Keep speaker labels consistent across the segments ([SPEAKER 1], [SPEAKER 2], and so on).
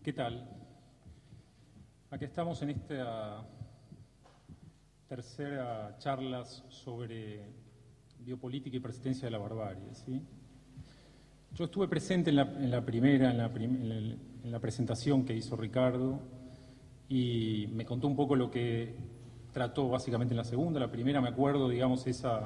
[SPEAKER 1] ¿Qué tal? Aquí estamos en esta tercera charla sobre biopolítica y persistencia de la barbarie, ¿sí? Yo estuve presente en la presentación que hizo Ricardo y me contó un poco lo que trató básicamente en la segunda. La primera, me acuerdo, digamos, esa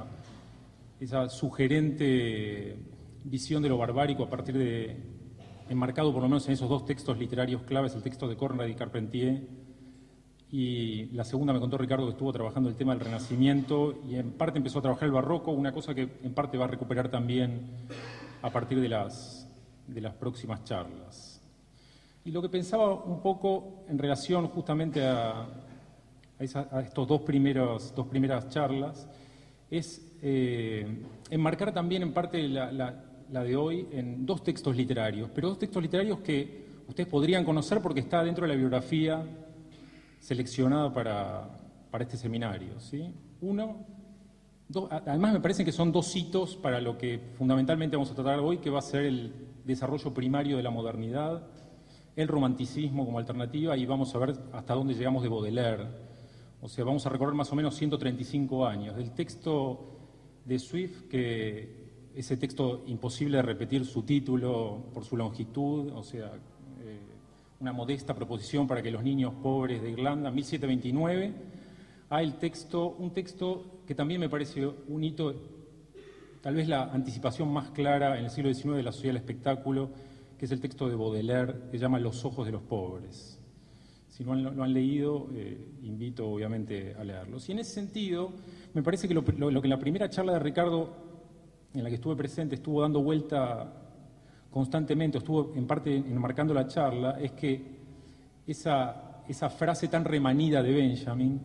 [SPEAKER 1] sugerente visión de lo barbárico a partir de, enmarcado por lo menos en esos dos textos literarios claves, el texto de Conrad y Carpentier, y la segunda me contó Ricardo que estuvo trabajando el tema del Renacimiento y en parte empezó a trabajar el barroco, una cosa que en parte va a recuperar también a partir de las próximas charlas. Y lo que pensaba un poco en relación justamente a estos dos primeras charlas es enmarcar también en parte la de hoy en dos textos literarios, pero dos textos literarios que ustedes podrían conocer porque está dentro de la bibliografía seleccionada para este seminario, ¿sí? Además me parecen que son dos hitos para lo que fundamentalmente vamos a tratar hoy, que va a ser el desarrollo primario de la modernidad, el romanticismo como alternativa, y vamos a ver hasta dónde llegamos de Baudelaire. O sea, vamos a recorrer más o menos 135 años. Del texto de Swift, que ese texto imposible de repetir su título por su longitud, o sea, una modesta proposición para que los niños pobres de Irlanda, 1729, a un texto que también me parece un hito, tal vez la anticipación más clara en el siglo XIX de la sociedad del espectáculo, que es el texto de Baudelaire, que se llama Los ojos de los pobres. Si no lo han leído, invito obviamente a leerlos. Y en ese sentido, me parece que lo que en la primera charla de Ricardo, en la que estuve presente, estuvo dando vuelta constantemente, estuvo en parte enmarcando la charla, es que esa frase tan remanida de Benjamin,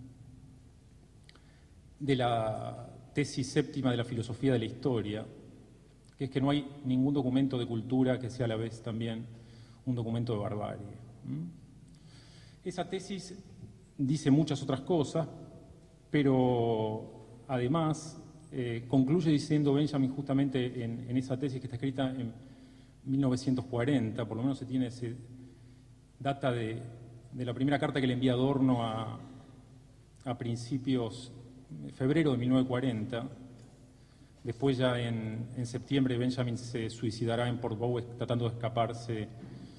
[SPEAKER 1] de la tesis séptima de la filosofía de la historia, que es que no hay ningún documento de cultura que sea a la vez también un documento de barbarie. Esa tesis dice muchas otras cosas, pero además concluye diciendo Benjamin justamente en esa tesis que está escrita en 1940, por lo menos se tiene data de la primera carta que le envía Adorno a principios de febrero de 1940. Después ya en septiembre Benjamin se suicidará en Port Bow tratando de escaparse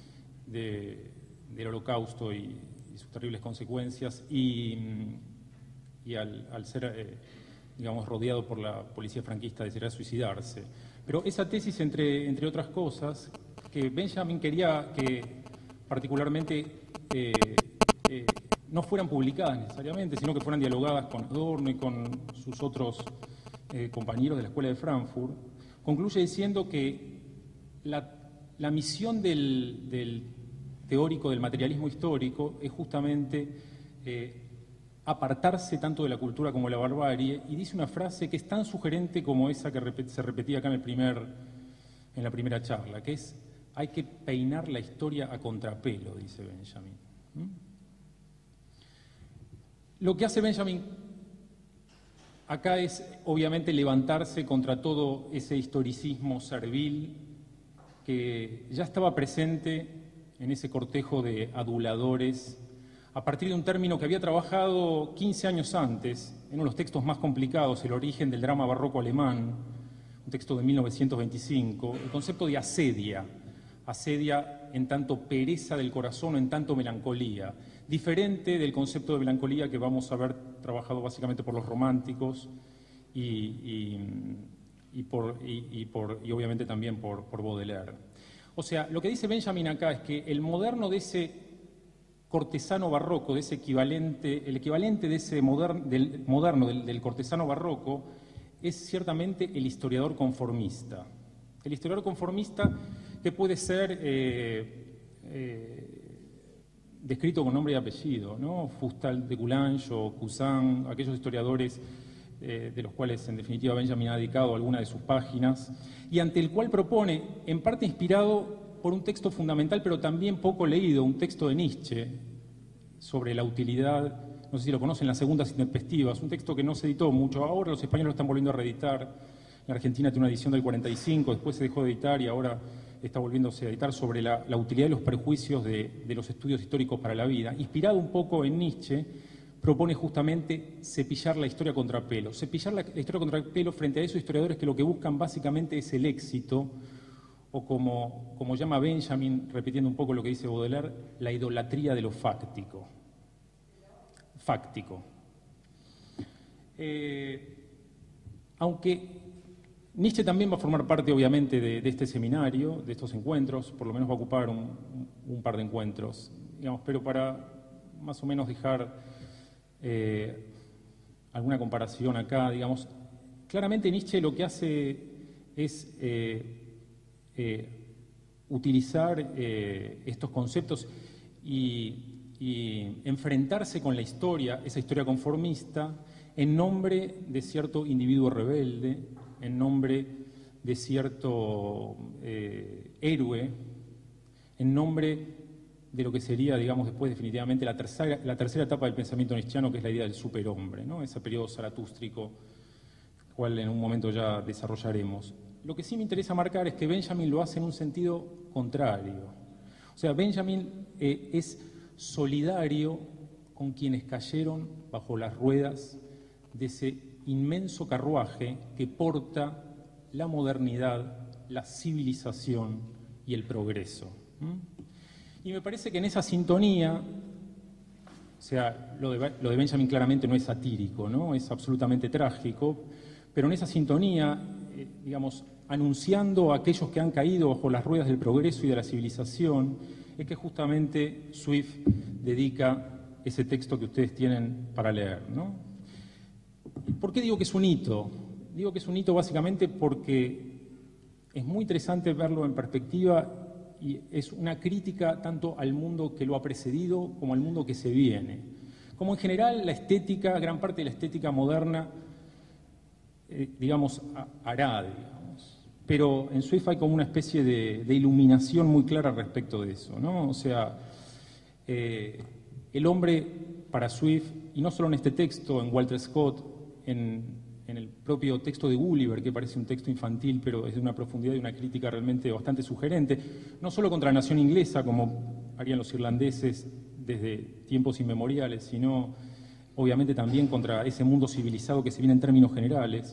[SPEAKER 1] del Holocausto y sus terribles consecuencias, y al ser digamos, rodeado por la policía franquista, decidirá suicidarse. Pero esa tesis, entre otras cosas, que Benjamin quería que particularmente no fueran publicadas necesariamente, sino que fueran dialogadas con Adorno y con sus otros compañeros de la Escuela de Frankfurt, concluye diciendo que la misión del teórico del materialismo histórico es justamente apartarse tanto de la cultura como de la barbarie, y dice una frase que es tan sugerente como esa que se repetía acá en la primera charla, que es: hay que peinar la historia a contrapelo, dice Benjamin. Lo que hace Benjamin acá es, obviamente, levantarse contra todo ese historicismo servil que ya estaba presente en ese cortejo de aduladores a partir de un término que había trabajado 15 años antes, en uno de los textos más complicados, El origen del drama barroco alemán, un texto de 1925, el concepto de asedia en tanto pereza del corazón o en tanto melancolía, diferente del concepto de melancolía que vamos a ver trabajado básicamente por los románticos y obviamente también por Baudelaire. O sea, lo que dice Benjamin acá es que el moderno de ese cortesano barroco, de ese el equivalente de ese del cortesano barroco, es ciertamente el historiador conformista. El historiador conformista que puede ser descrito con nombre y apellido, ¿no? Fustal de Coulanges o Cousin, aquellos historiadores de los cuales en definitiva Benjamin ha dedicado alguna de sus páginas, y ante el cual propone, en parte inspirado por un texto fundamental, pero también poco leído, un texto de Nietzsche sobre la utilidad, no sé si lo conocen, Las segundas intempestivas, un texto que no se editó mucho, ahora los españoles lo están volviendo a reeditar, en Argentina tiene una edición del 45, después se dejó de editar y ahora está volviéndose a editar, sobre la utilidad de los prejuicios de los estudios históricos para la vida, inspirado un poco en Nietzsche, propone justamente cepillar la historia contra pelo. Cepillar la historia contra pelo frente a esos historiadores que lo que buscan básicamente es el éxito, o como llama Benjamin, repitiendo un poco lo que dice Baudelaire, la idolatría de lo fáctico. Aunque Nietzsche también va a formar parte, obviamente, de este seminario, de estos encuentros, por lo menos va a ocupar un par de encuentros, digamos, pero para más o menos dejar alguna comparación acá, digamos, claramente Nietzsche lo que hace es utilizar estos conceptos y enfrentarse con la historia, esa historia conformista, en nombre de cierto individuo rebelde, en nombre de cierto héroe, en nombre de lo que sería, digamos, después definitivamente la tercera etapa del pensamiento nietzscheano, que es la idea del superhombre, ¿no? Ese periodo zaratústrico, cual en un momento ya desarrollaremos. Lo que sí me interesa marcar es que Benjamin lo hace en un sentido contrario. O sea, Benjamin es solidario con quienes cayeron bajo las ruedas de ese inmenso carruaje que porta la modernidad, la civilización y el progreso. Y me parece que en esa sintonía, o sea, lo de Benjamin claramente no es satírico, ¿no? Es absolutamente trágico, pero en esa sintonía, digamos, anunciando a aquellos que han caído bajo las ruedas del progreso y de la civilización, es que justamente Swift dedica ese texto que ustedes tienen para leer, ¿no? ¿Por qué digo que es un hito? Digo que es un hito básicamente porque es muy interesante verlo en perspectiva y es una crítica tanto al mundo que lo ha precedido como al mundo que se viene. Como en general la estética, gran parte de la estética moderna, digamos, hará, digamos. Pero en Swift hay como una especie de iluminación muy clara respecto de eso, ¿no? O sea, el hombre para Swift, y no solo en este texto, en Walter Scott, en el propio texto de Gulliver, que parece un texto infantil, pero es de una profundidad y una crítica realmente bastante sugerente, no solo contra la nación inglesa, como harían los irlandeses desde tiempos inmemoriales, sino obviamente también contra ese mundo civilizado que se viene en términos generales.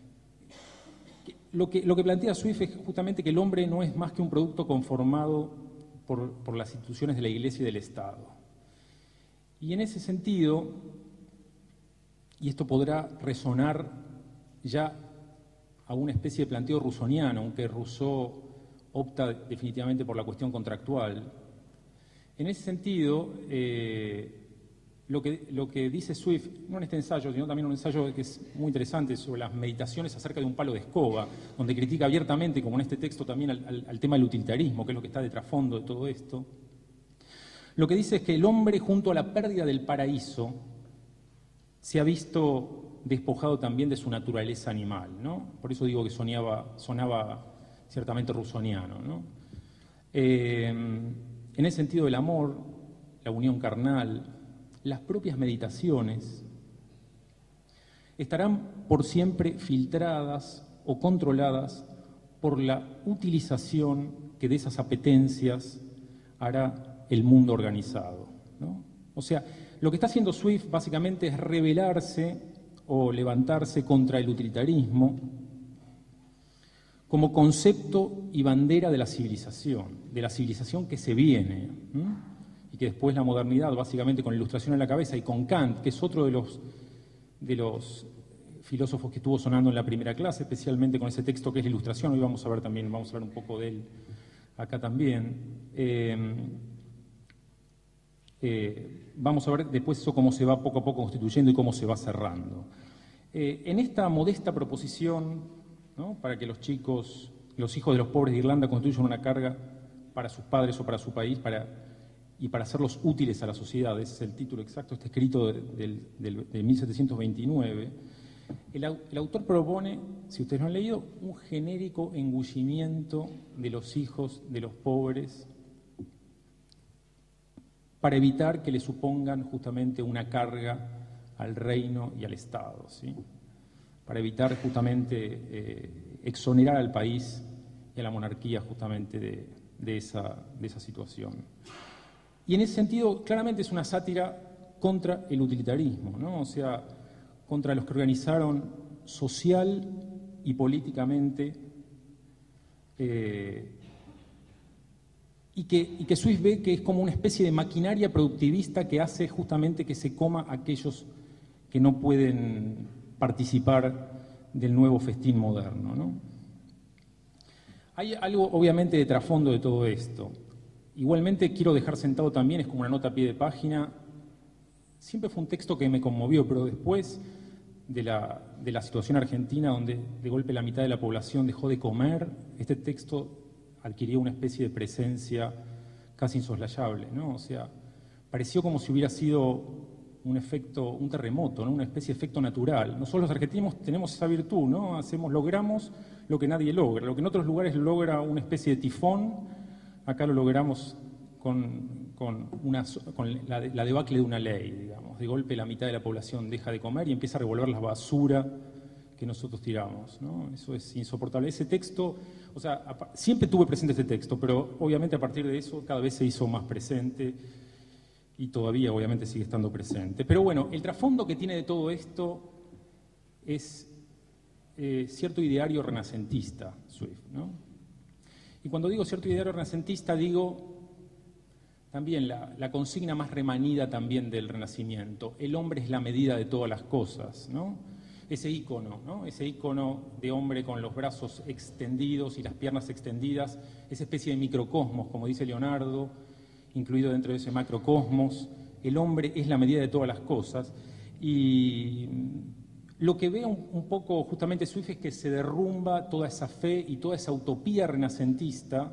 [SPEAKER 1] Lo que plantea Swift es justamente que el hombre no es más que un producto conformado por las instituciones de la Iglesia y del Estado. Y en ese sentido, y esto podrá resonar ya a una especie de planteo rusoniano, aunque Rousseau opta definitivamente por la cuestión contractual. En ese sentido, lo que dice Swift, no en este ensayo, sino también un ensayo que es muy interesante sobre las meditaciones acerca de un palo de escoba, donde critica abiertamente, como en este texto también, al tema del utilitarismo, que es lo que está de trasfondo de todo esto. Lo que dice es que el hombre, junto a la pérdida del paraíso, se ha visto despojado también de su naturaleza animal, ¿no? Por eso digo que sonaba ciertamente rusoniano, ¿no? En ese sentido, el amor, la unión carnal, las propias meditaciones estarán por siempre filtradas o controladas por la utilización que de esas apetencias hará el mundo organizado, ¿no? O sea, lo que está haciendo Swift básicamente es rebelarse o levantarse contra el utilitarismo como concepto y bandera de la civilización que se viene, ¿no? Y que después la modernidad, básicamente con la Ilustración en la cabeza y con Kant, que es otro de los filósofos que estuvo sonando en la primera clase, especialmente con ese texto que es la Ilustración, hoy vamos a ver también, vamos a hablar un poco de él acá también. Vamos a ver después eso cómo se va poco a poco constituyendo y cómo se va cerrando. En esta modesta proposición, ¿no?, para que los hijos de los pobres de Irlanda constituyan una carga para sus padres o para su país y para hacerlos útiles a la sociedad, ese es el título exacto, este escrito de 1729, el autor propone, si ustedes lo han leído, un genérico engullimiento de los hijos de los pobres para evitar que le supongan justamente una carga al reino y al Estado, ¿sí? Para evitar justamente exonerar al país a la monarquía justamente de esa situación. Y en ese sentido, claramente es una sátira contra el utilitarismo, ¿no? O sea, contra los que organizaron social y políticamente, y que Swift ve que es como una especie de maquinaria productivista que hace justamente que se coma a aquellos que no pueden participar del nuevo festín moderno, ¿no? Hay algo obviamente de trasfondo de todo esto. Igualmente quiero dejar sentado también, es como una nota a pie de página, siempre fue un texto que me conmovió, pero después de la situación argentina, donde de golpe la mitad de la población dejó de comer, este texto adquirió una especie de presencia casi insoslayable, ¿no? O sea, pareció como si hubiera sido un efecto, un terremoto, ¿no? Una especie de efecto natural. Nosotros los argentinos tenemos esa virtud, ¿no? Logramos lo que nadie logra. Lo que en otros lugares logra una especie de tifón, acá lo logramos con la debacle de una ley, digamos. De golpe la mitad de la población deja de comer y empieza a revolver la basura que nosotros tiramos, ¿no? Eso es insoportable. Ese texto, o sea, siempre tuve presente este texto, pero obviamente a partir de eso cada vez se hizo más presente y todavía obviamente sigue estando presente. Pero bueno, el trasfondo que tiene de todo esto es cierto ideario renacentista, Swift, ¿no? Y cuando digo cierto ideario renacentista, digo también la consigna más remanida también del Renacimiento: el hombre es la medida de todas las cosas, ¿no? Ese ícono, ¿no? Ese ícono de hombre con los brazos extendidos y las piernas extendidas, esa especie de microcosmos, como dice Leonardo, incluido dentro de ese macrocosmos. El hombre es la medida de todas las cosas. Y lo que ve un poco justamente Swift es que se derrumba toda esa fe y toda esa utopía renacentista,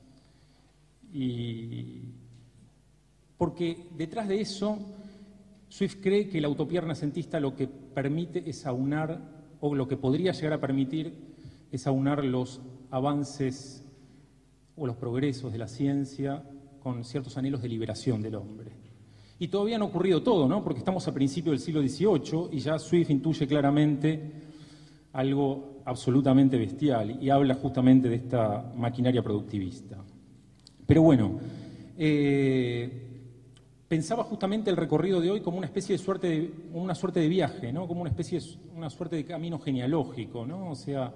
[SPEAKER 1] porque detrás de eso Swift cree que la utopía renacentista lo que permite es aunar, o lo que podría llegar a permitir es aunar los avances o los progresos de la ciencia con ciertos anhelos de liberación del hombre. Y todavía no ha ocurrido todo, ¿no? Porque estamos a principios del siglo XVIII y ya Swift intuye claramente algo absolutamente bestial y habla justamente de esta maquinaria productivista. Pero bueno, pensaba justamente el recorrido de hoy como una especie de una suerte de viaje, ¿no? Como una suerte de camino genealógico, ¿no? O sea,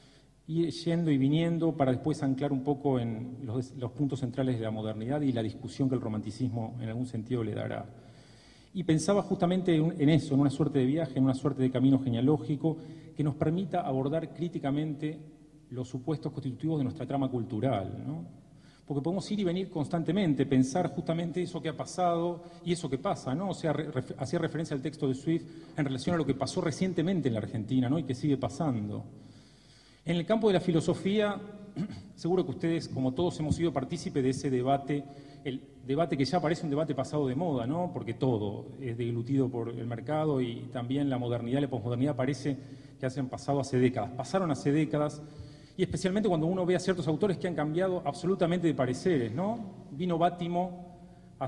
[SPEAKER 1] ir yendo y viniendo para después anclar un poco en los puntos centrales de la modernidad y la discusión que el romanticismo en algún sentido le dará. Y pensaba justamente en eso, en una suerte de viaje, en una suerte de camino genealógico que nos permita abordar críticamente los supuestos constitutivos de nuestra trama cultural, ¿no? Porque podemos ir y venir constantemente, pensar justamente eso que ha pasado y eso que pasa, ¿no? O sea, hacía referencia al texto de Swift en relación a lo que pasó recientemente en la Argentina, ¿no? Y que sigue pasando. En el campo de la filosofía, seguro que ustedes, como todos, hemos sido partícipes de ese debate, el debate que ya parece un debate pasado de moda, ¿no? Porque todo es deglutido por el mercado y también la modernidad y la posmodernidad parece que han pasado hace décadas. Pasaron hace décadas, y especialmente cuando uno ve a ciertos autores que han cambiado absolutamente de pareceres, ¿no? Vino Bátimo,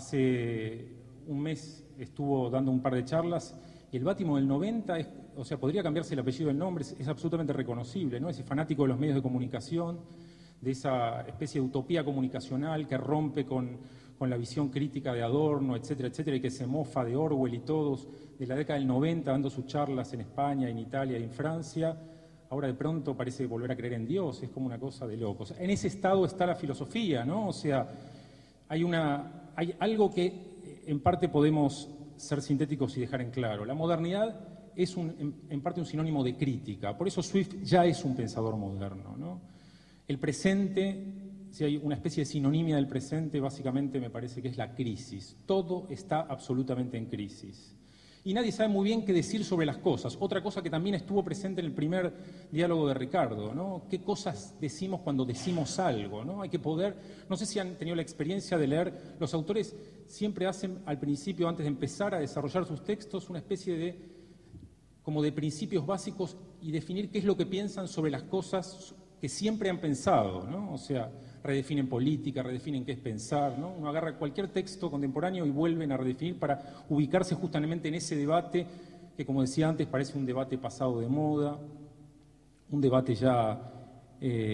[SPEAKER 1] hace un mes estuvo dando un par de charlas, y el Bátimo del 90, o sea, podría cambiarse el apellido del nombre, es absolutamente reconocible, ¿no? Ese fanático de los medios de comunicación, de esa especie de utopía comunicacional que rompe con la visión crítica de Adorno, etcétera, etcétera, y que se mofa de Orwell y todos, de la década del 90, dando sus charlas en España, en Italia y en Francia. Ahora de pronto parece volver a creer en Dios, es como una cosa de locos. En ese estado está la filosofía, ¿no? O sea, hay algo que en parte podemos ser sintéticos y dejar en claro. La modernidad es en parte un sinónimo de crítica, por eso Swift ya es un pensador moderno, ¿no? El presente, si hay una especie de sinonimia del presente, básicamente me parece que es la crisis. Todo está absolutamente en crisis. Y nadie sabe muy bien qué decir sobre las cosas. Otra cosa que también estuvo presente en el primer diálogo de Ricardo, ¿no? ¿Qué cosas decimos cuando decimos algo, ¿no? Hay que poder, no sé si han tenido la experiencia de leer, los autores siempre hacen al principio, antes de empezar a desarrollar sus textos, una especie como de principios básicos y definir qué es lo que piensan sobre las cosas que siempre han pensado, ¿no? O sea, redefinen política, redefinen qué es pensar, ¿no? Uno agarra cualquier texto contemporáneo y vuelven a redefinir para ubicarse justamente en ese debate que, como decía antes, parece un debate pasado de moda, un debate ya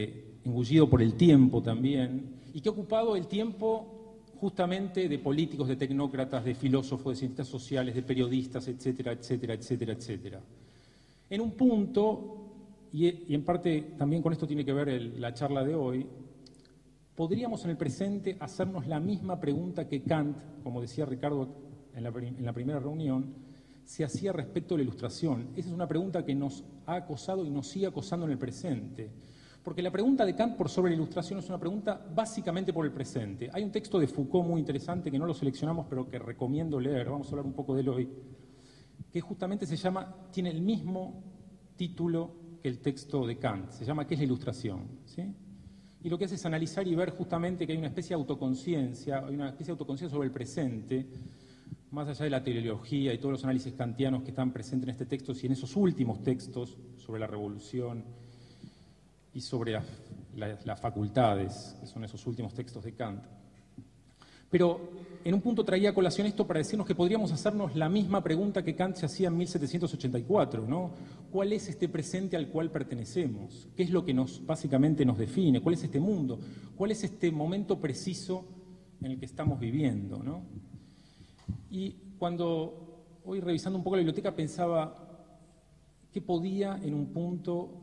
[SPEAKER 1] engullido por el tiempo también, y que ha ocupado el tiempo justamente de políticos, de tecnócratas, de filósofos, de cientistas sociales, de periodistas, etcétera, etcétera, etcétera, etcétera. En un punto, y en parte también con esto tiene que ver la charla de hoy, podríamos en el presente hacernos la misma pregunta que Kant, como decía Ricardo en la primera reunión, se hacía respecto a la Ilustración. Esa es una pregunta que nos ha acosado y nos sigue acosando en el presente. Porque la pregunta de Kant por sobre la Ilustración es una pregunta básicamente por el presente. Hay un texto de Foucault muy interesante que no lo seleccionamos, pero que recomiendo leer, vamos a hablar un poco de él hoy, que justamente tiene el mismo título que el texto de Kant, se llama ¿Qué es la Ilustración? ¿Sí? Y lo que hace es analizar y ver justamente que hay una especie de autoconciencia, sobre el presente, más allá de la teleología y todos los análisis kantianos que están presentes en este texto y en esos últimos textos sobre la revolución y sobre las facultades, que son esos últimos textos de Kant. Pero en un punto traía a colación esto para decirnos que podríamos hacernos la misma pregunta que Kant se hacía en 1784, ¿no? ¿Cuál es este presente al cual pertenecemos? ¿Qué es lo que básicamente nos define? ¿Cuál es este mundo? ¿Cuál es este momento preciso en el que estamos viviendo, ¿no? Y cuando hoy revisando un poco la biblioteca pensaba qué podía en un punto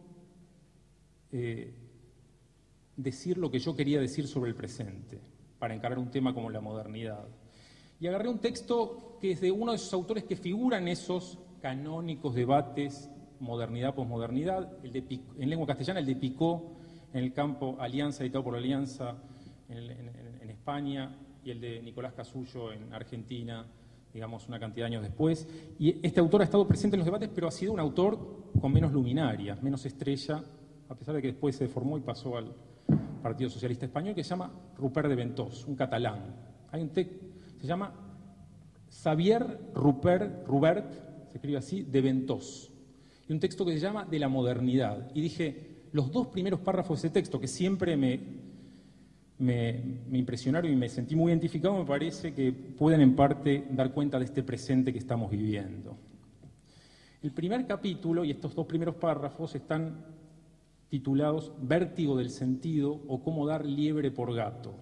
[SPEAKER 1] decir lo que yo quería decir sobre el presente, para encarar un tema como la modernidad. Y agarré un texto que es de uno de esos autores que figuran en esos canónicos debates modernidad-posmodernidad, en lengua castellana, el de Picot, en el campo Alianza, editado por Alianza en España, y el de Nicolás Casullo en Argentina, digamos, una cantidad de años después. Y este autor ha estado presente en los debates, pero ha sido un autor con menos luminaria, menos estrella, a pesar de que después se formó y pasó al Partido Socialista Español, que se llama Rupert de Ventós, un catalán. Hay un texto, se llama Xavier Rupert, se escribe así, de Ventós. Y un texto que se llama De la modernidad. Y dije, los dos primeros párrafos de ese texto, que siempre me impresionaron y me sentí muy identificado, me parece que pueden en parte dar cuenta de este presente que estamos viviendo. El primer capítulo y estos dos primeros párrafos están titulados Vértigo del sentido o Cómo dar liebre por gato.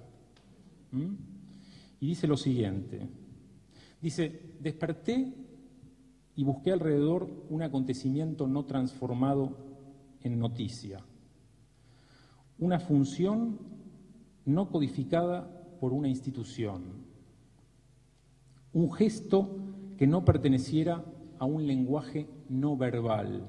[SPEAKER 1] Y dice lo siguiente. Dice, desperté y busqué alrededor un acontecimiento no transformado en noticia. Una función no codificada por una institución. Un gesto que no perteneciera a un lenguaje no verbal.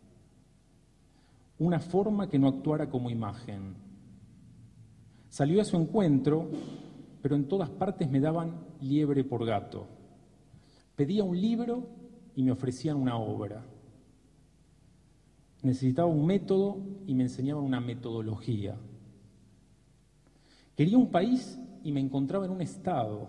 [SPEAKER 1] Una forma que no actuara como imagen. Salió a su encuentro, pero en todas partes me daban liebre por gato. Pedía un libro y me ofrecían una obra. Necesitaba un método y me enseñaban una metodología. Quería un país y me encontraba en un estado.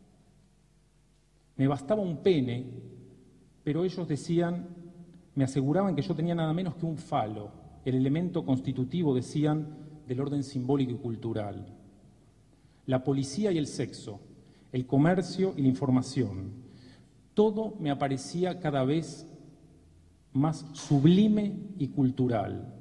[SPEAKER 1] Me bastaba un pene, pero ellos me aseguraban que yo tenía nada menos que un falo, el elemento constitutivo, decían, del orden simbólico y cultural. La policía y el sexo, el comercio y la información, todo me aparecía cada vez más sublime y cultural.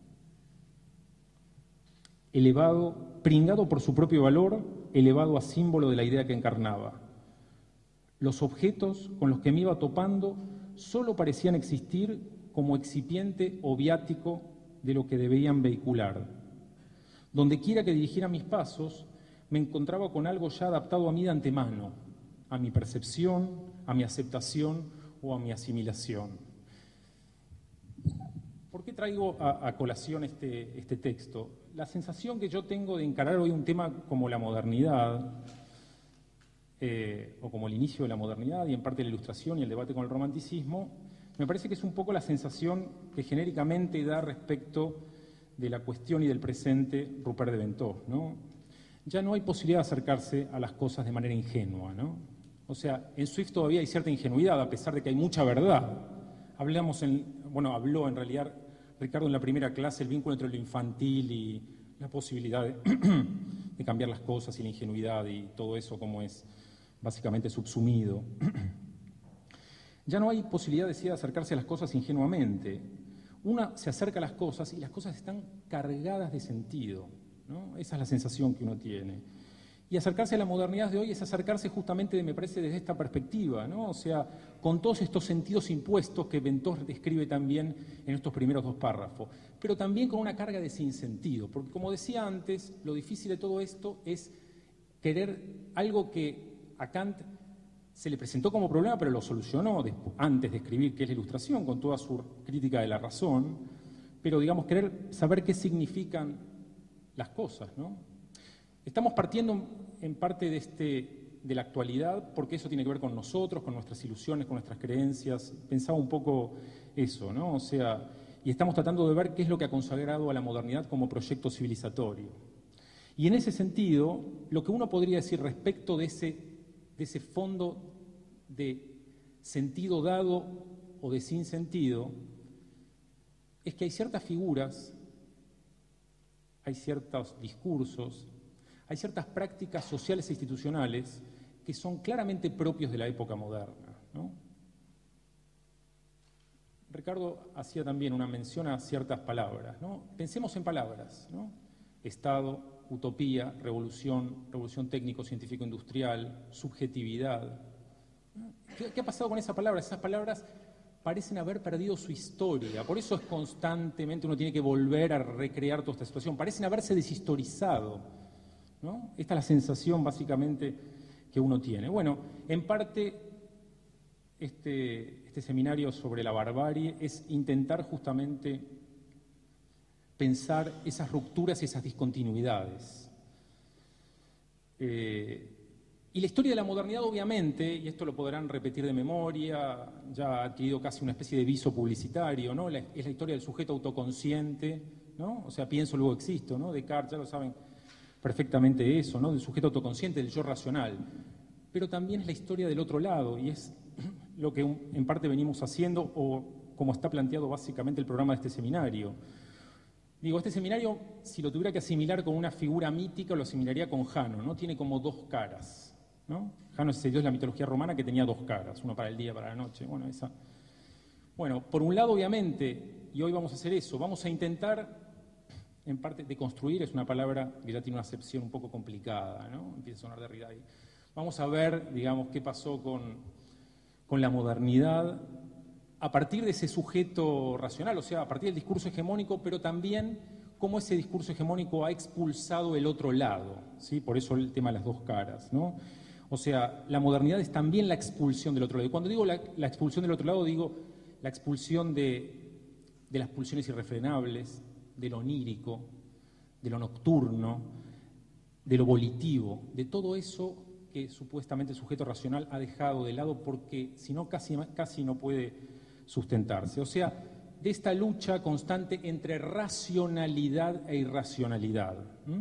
[SPEAKER 1] Elevado, pringado por su propio valor, elevado a símbolo de la idea que encarnaba. Los objetos con los que me iba topando solo parecían existir como excipiente o viático de lo que debían vehicular. Donde quiera que dirigiera mis pasos, me encontraba con algo ya adaptado a mí de antemano, a mi percepción, a mi aceptación o a mi asimilación. ¿Por qué traigo a colación este texto? La sensación que yo tengo de encarar hoy un tema como la modernidad, o como el inicio de la modernidad y en parte la Ilustración y el debate con el romanticismo, me parece que es un poco la sensación que genéricamente da respecto de la cuestión y del presente Rupert de Ventós, ¿no? Ya no hay posibilidad de acercarse a las cosas de manera ingenua, ¿no? O sea, en Swift todavía hay cierta ingenuidad, a pesar de que hay mucha verdad. Habló en realidad Ricardo en la primera clase el vínculo entre lo infantil y la posibilidad de cambiar las cosas y la ingenuidad y todo eso como es básicamente subsumido. Ya no hay posibilidad, decía, de acercarse a las cosas ingenuamente. Una se acerca a las cosas y las cosas están cargadas de sentido, ¿no? Esa es la sensación que uno tiene. Y acercarse a la modernidad de hoy es acercarse justamente, me parece, desde esta perspectiva, ¿no? O sea, con todos estos sentidos impuestos que Ventós describe también en estos primeros 2 párrafos, pero también con una carga de sinsentido, porque como decía antes, lo difícil de todo esto es querer algo que a Kant se le presentó como problema, pero lo solucionó antes de escribir qué es la Ilustración, con toda su crítica de la razón, pero digamos, querer saber qué significan las cosas, ¿no? Estamos partiendo en parte de la actualidad, porque eso tiene que ver con nosotros, con nuestras ilusiones, con nuestras creencias. Pensaba un poco eso, ¿no? O sea, y estamos tratando de ver qué es lo que ha consagrado a la modernidad como proyecto civilizatorio. Y en ese sentido, lo que uno podría decir respecto de ese fondo de sentido dado o de sinsentido, es que hay ciertas figuras, hay ciertos discursos, hay ciertas prácticas sociales e institucionales que son claramente propios de la época moderna, ¿no? Ricardo hacía también una mención a ciertas palabras, ¿no? Pensemos en palabras, ¿no? Estado, utopía, revolución, revolución técnico-científico-industrial, subjetividad. ¿Qué ha pasado con esas palabras? Esas palabras parecen haber perdido su historia, por eso es constantemente uno tiene que volver a recrear toda esta situación, parecen haberse deshistorizado, ¿no? Esta es la sensación básicamente que uno tiene. Bueno, en parte este seminario sobre la barbarie es intentar justamente pensar esas rupturas y esas discontinuidades. Y la historia de la modernidad, obviamente, y esto lo podrán repetir de memoria, ya ha adquirido casi una especie de viso publicitario, ¿no? Es la historia del sujeto autoconsciente, ¿no? O sea, pienso, luego existo, ¿no? Descartes, ya lo saben perfectamente eso, ¿no? Del sujeto autoconsciente, del yo racional. Pero también es la historia del otro lado, y es lo que en parte venimos haciendo, o como está planteado básicamente el programa de este seminario. Digo, este seminario, si lo tuviera que asimilar con una figura mítica, lo asimilaría con Jano, ¿no? Tiene como 2 caras, ¿no? Jano es ese dios de la mitología romana que tenía 2 caras, uno para el día, para la noche. Bueno, esa. Bueno, por un lado, obviamente, y hoy vamos a hacer eso, vamos a intentar, en parte, deconstruir, es una palabra que ya tiene una acepción un poco complicada, ¿no? Empieza a sonar de Derrida ahí. Vamos a ver, digamos, qué pasó con la modernidad a partir de ese sujeto racional, o sea, a partir del discurso hegemónico, pero también cómo ese discurso hegemónico ha expulsado el otro lado, ¿sí? Por eso el tema de las 2 caras, ¿no? O sea, la modernidad es también la expulsión del otro lado. Y cuando digo la expulsión del otro lado, digo la expulsión de las pulsiones irrefrenables, de lo onírico, de lo nocturno, de lo volitivo, de todo eso que supuestamente el sujeto racional ha dejado de lado porque si no casi no puede sustentarse. O sea, de esta lucha constante entre racionalidad e irracionalidad.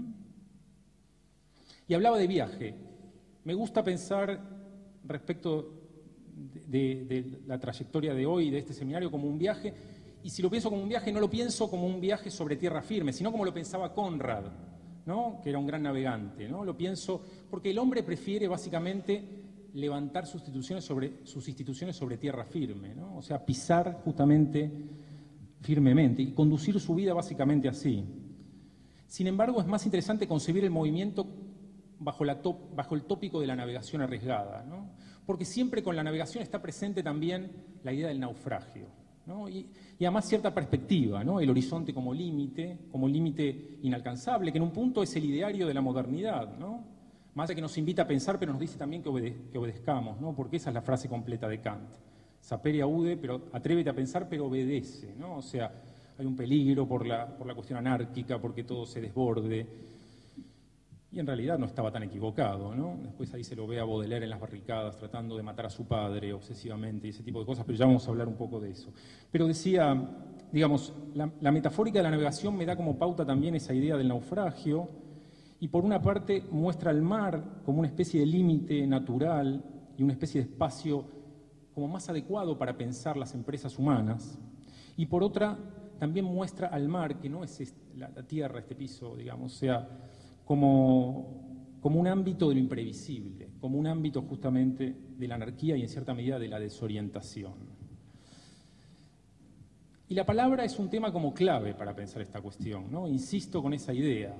[SPEAKER 1] Y hablaba de viaje. Me gusta pensar respecto de la trayectoria de hoy, de este seminario, como un viaje, y si lo pienso como un viaje, no lo pienso como un viaje sobre tierra firme, sino como lo pensaba Conrad, ¿no? Que era un gran navegante, ¿no? Lo pienso porque el hombre prefiere básicamente levantar sus instituciones sobre tierra firme, ¿no? O sea, pisar justamente firmemente y conducir su vida básicamente así. Sin embargo, es más interesante concebir el movimiento bajo el tópico de la navegación arriesgada, ¿no? Porque siempre con la navegación está presente también la idea del naufragio, ¿no? Y además cierta perspectiva, ¿no? El horizonte como límite inalcanzable, que en un punto es el ideario de la modernidad, ¿no? Más allá que nos invita a pensar, pero nos dice también que obedezcamos, ¿no? Porque esa es la frase completa de Kant. Sapere aude, pero atrévete a pensar, pero obedece, ¿no? O sea, hay un peligro por la cuestión anárquica, porque todo se desborde. Y en realidad no estaba tan equivocado, ¿no? Después ahí se lo ve a Baudelaire en las barricadas tratando de matar a su padre obsesivamente y ese tipo de cosas, pero ya vamos a hablar un poco de eso. Pero decía, digamos, la metafórica de la navegación me da como pauta también esa idea del naufragio, y por una parte muestra al mar como una especie de límite natural y una especie de espacio como más adecuado para pensar las empresas humanas, y por otra también muestra al mar, que no es la tierra, este piso, digamos, o sea, como un ámbito de lo imprevisible, como un ámbito justamente de la anarquía y en cierta medida de la desorientación. Y la palabra es un tema como clave para pensar esta cuestión, ¿no? Insisto con esa idea.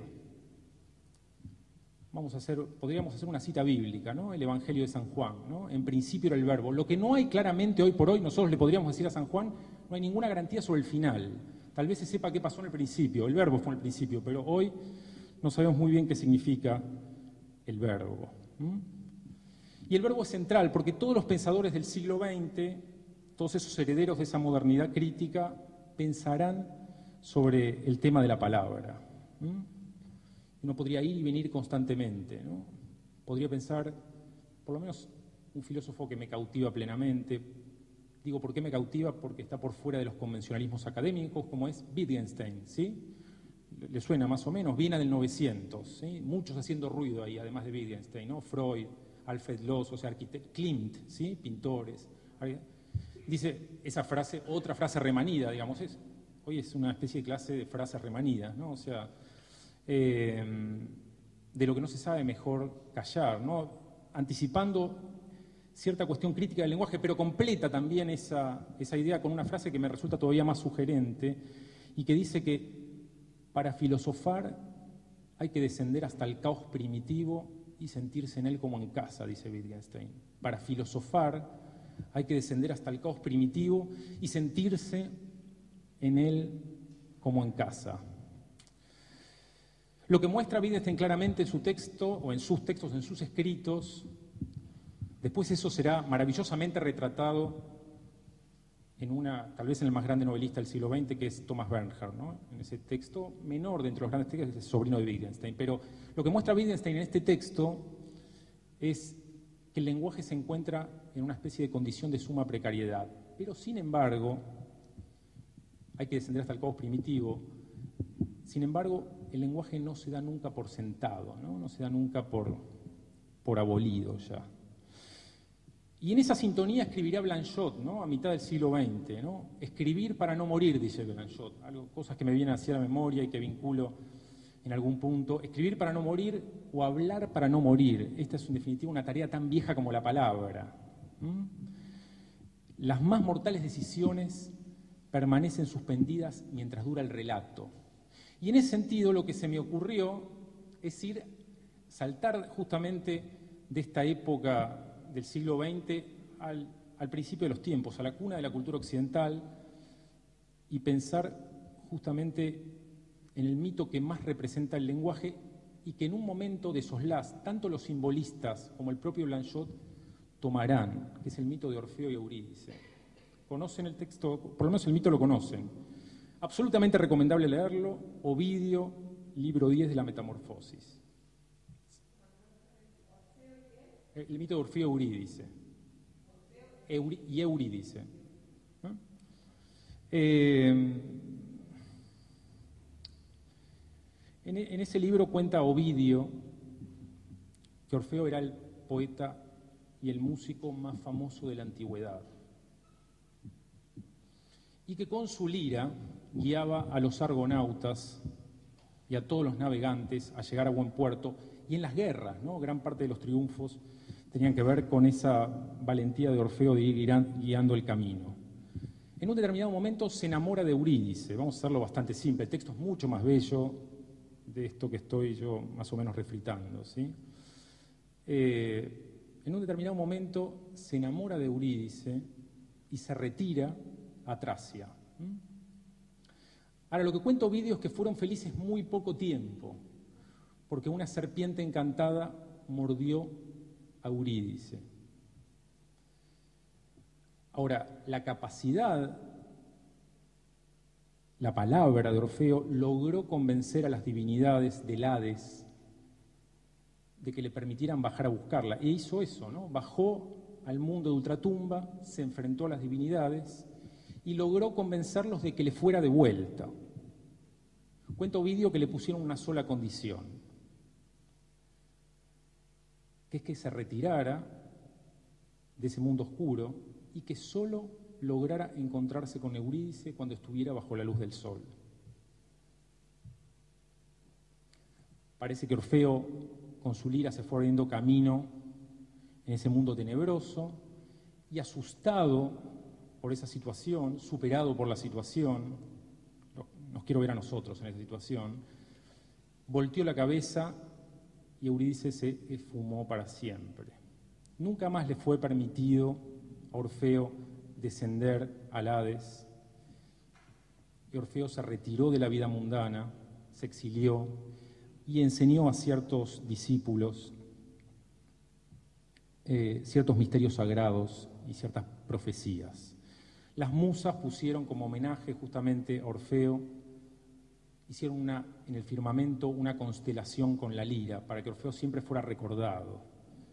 [SPEAKER 1] Podríamos hacer una cita bíblica, ¿no? El Evangelio de San Juan, ¿no? En principio era el verbo. Lo que no hay claramente hoy por hoy, nosotros le podríamos decir a San Juan, no hay ninguna garantía sobre el final. Tal vez se sepa qué pasó en el principio, el verbo fue en el principio, pero hoy no sabemos muy bien qué significa el verbo. Y el verbo es central, porque todos los pensadores del siglo XX, todos esos herederos de esa modernidad crítica, pensarán sobre el tema de la palabra. Uno podría ir y venir constantemente, ¿no? Podría pensar, por lo menos un filósofo que me cautiva plenamente. Digo, ¿por qué me cautiva? Porque está por fuera de los convencionalismos académicos, como es Wittgenstein, ¿sí? Le suena más o menos, Viena del 900, ¿sí? Muchos haciendo ruido ahí, además de Wittgenstein, ¿no? Freud, Alfred Loos, o sea, Klimt, ¿sí? Pintores. Dice esa frase, otra frase remanida, digamos, hoy es una especie de clase de frases remanidas, ¿no? O sea, de lo que no se sabe mejor callar, ¿no? Anticipando cierta cuestión crítica del lenguaje, pero completa también esa idea con una frase que me resulta todavía más sugerente y que dice que para filosofar hay que descender hasta el caos primitivo y sentirse en él como en casa, dice Wittgenstein. Para filosofar hay que descender hasta el caos primitivo y sentirse en él como en casa. Lo que muestra Wittgenstein claramente en su texto, o en sus textos, en sus escritos, después eso será maravillosamente retratado tal vez en el más grande novelista del siglo XX, que es Thomas Bernhard, ¿no? En ese texto menor de entre los grandes textos, es el sobrino de Wittgenstein. Pero lo que muestra Wittgenstein en este texto es que el lenguaje se encuentra en una especie de condición de suma precariedad. Pero, sin embargo, hay que descender hasta el caos primitivo. Sin embargo, el lenguaje no se da nunca por sentado, no se da nunca por abolido ya. Y en esa sintonía escribirá Blanchot, ¿no? A mitad del siglo XX, ¿no? Escribir para no morir, dice Blanchot, cosas que me vienen hacia la memoria y que vinculo en algún punto. Escribir para no morir o hablar para no morir. Esta es en definitiva una tarea tan vieja como la palabra. Las más mortales decisiones permanecen suspendidas mientras dura el relato. Y en ese sentido lo que se me ocurrió es saltar justamente de esta época del siglo XX al principio de los tiempos, a la cuna de la cultura occidental, y pensar justamente en el mito que más representa el lenguaje y que en un momento de soslas, tanto los simbolistas como el propio Blanchot tomarán, que es el mito de Orfeo y Eurídice. ¿Conocen el texto? Por lo menos el mito lo conocen. Absolutamente recomendable leerlo, Ovidio, libro 10 de la Metamorfosis. El mito de Orfeo y Eurídice. Y Eurídice. En ese libro cuenta Ovidio que Orfeo era el poeta y el músico más famoso de la antigüedad, y que con su lira guiaba a los argonautas y a todos los navegantes a llegar a buen puerto, y en las guerras, ¿no? Gran parte de los triunfos tenían que ver con esa valentía de Orfeo de ir guiando el camino. En un determinado momento se enamora de Eurídice. Vamos a hacerlo bastante simple, el texto es mucho más bello de esto que estoy yo más o menos refritando, ¿sí? En un determinado momento se enamora de Eurídice y se retira a Tracia. Ahora, lo que cuenta Ovidio es que fueron felices muy poco tiempo, porque una serpiente encantada mordió a Eurídice. Ahora, la capacidad, la palabra de Orfeo logró convencer a las divinidades del Hades de que le permitieran bajar a buscarla. E hizo eso, ¿no? Bajó al mundo de ultratumba, se enfrentó a las divinidades y logró convencerlos de que le fuera de vuelta. Cuenta Ovidio que le pusieron una sola condición, que es que se retirara de ese mundo oscuro y que solo lograra encontrarse con Eurídice cuando estuviera bajo la luz del sol. Parece que Orfeo con su lira se fue abriendo camino en ese mundo tenebroso y asustado por esa situación, superado por la situación, nos quiero ver a nosotros en esa situación, volteó la cabeza y Eurídice se esfumó para siempre. Nunca más le fue permitido a Orfeo descender al Hades. Y Orfeo se retiró de la vida mundana, se exilió y enseñó a ciertos discípulos ciertos misterios sagrados y ciertas profecías. Las musas pusieron como homenaje justamente a Orfeo, hicieron en el firmamento una constelación con la lira, para que Orfeo siempre fuera recordado.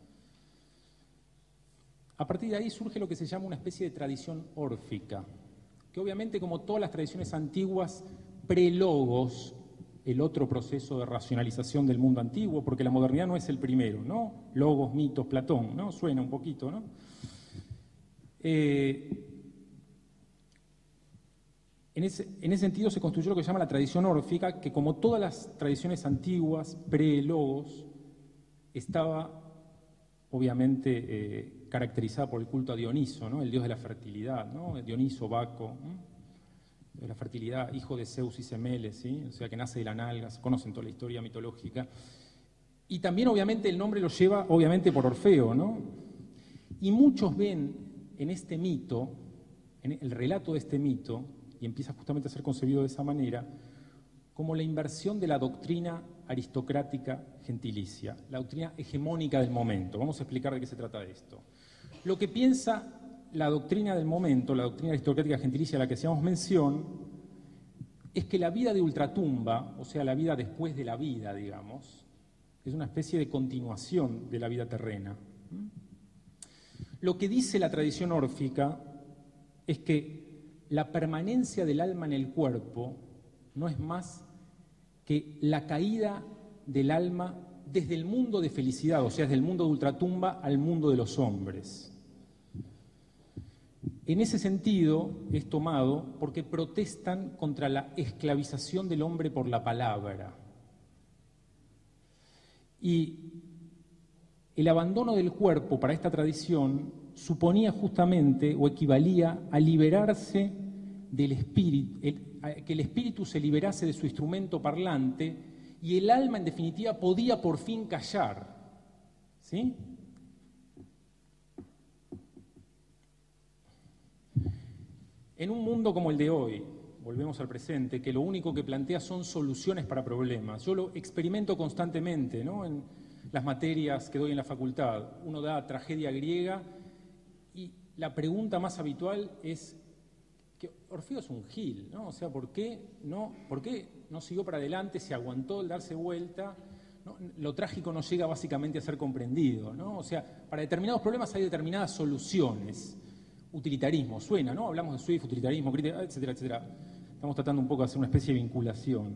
[SPEAKER 1] A partir de ahí surge lo que se llama una especie de tradición órfica, que obviamente, como todas las tradiciones antiguas, pre-logos, el otro proceso de racionalización del mundo antiguo, porque la modernidad no es el primero, ¿no? Logos, mitos, Platón, ¿no? Suena un poquito, ¿no? En ese sentido se construyó lo que se llama la tradición órfica, que como todas las tradiciones antiguas, pre-logos, estaba obviamente caracterizada por el culto a Dioniso, ¿no? El dios de la fertilidad, ¿no? Dioniso, Baco, ¿no? De la fertilidad, hijo de Zeus y Semele, ¿sí? O sea, que nace de la nalga, se conocen toda la historia mitológica. Y también, obviamente, el nombre lo lleva, obviamente, por Orfeo, ¿no? Y muchos ven en este mito, en el relato de este mito, y empieza justamente a ser concebido de esa manera, como la inversión de la doctrina aristocrática gentilicia, la doctrina hegemónica del momento. Vamos a explicar de qué se trata esto. Lo que piensa la doctrina del momento, la doctrina aristocrática gentilicia a la que hacíamos mención, es que la vida de ultratumba, o sea, la vida después de la vida, digamos, es una especie de continuación de la vida terrena. Lo que dice la tradición órfica es que la permanencia del alma en el cuerpo no es más que la caída del alma desde el mundo de felicidad, o sea, desde el mundo de ultratumba al mundo de los hombres. En ese sentido es tomado porque protestan contra la esclavización del hombre por la palabra. Y el abandono del cuerpo para esta tradición suponía justamente o equivalía a liberarse del espíritu, que el espíritu se liberase de su instrumento parlante y el alma en definitiva podía por fin callar. ¿Sí? En un mundo como el de hoy, volvemos al presente, que lo único que plantea son soluciones para problemas. Yo lo experimento constantemente, ¿no? En las materias que doy en la facultad. Uno da tragedia griega y la pregunta más habitual es que Orfeo es un gil, ¿no? O sea, ¿por qué no siguió para adelante, se aguantó el darse vuelta? ¿No? Lo trágico no llega básicamente a ser comprendido, ¿no? O sea, para determinados problemas hay determinadas soluciones. Utilitarismo, suena, ¿no? Hablamos de Swift, utilitarismo, crítica, etcétera, etcétera. Estamos tratando un poco de hacer una especie de vinculación.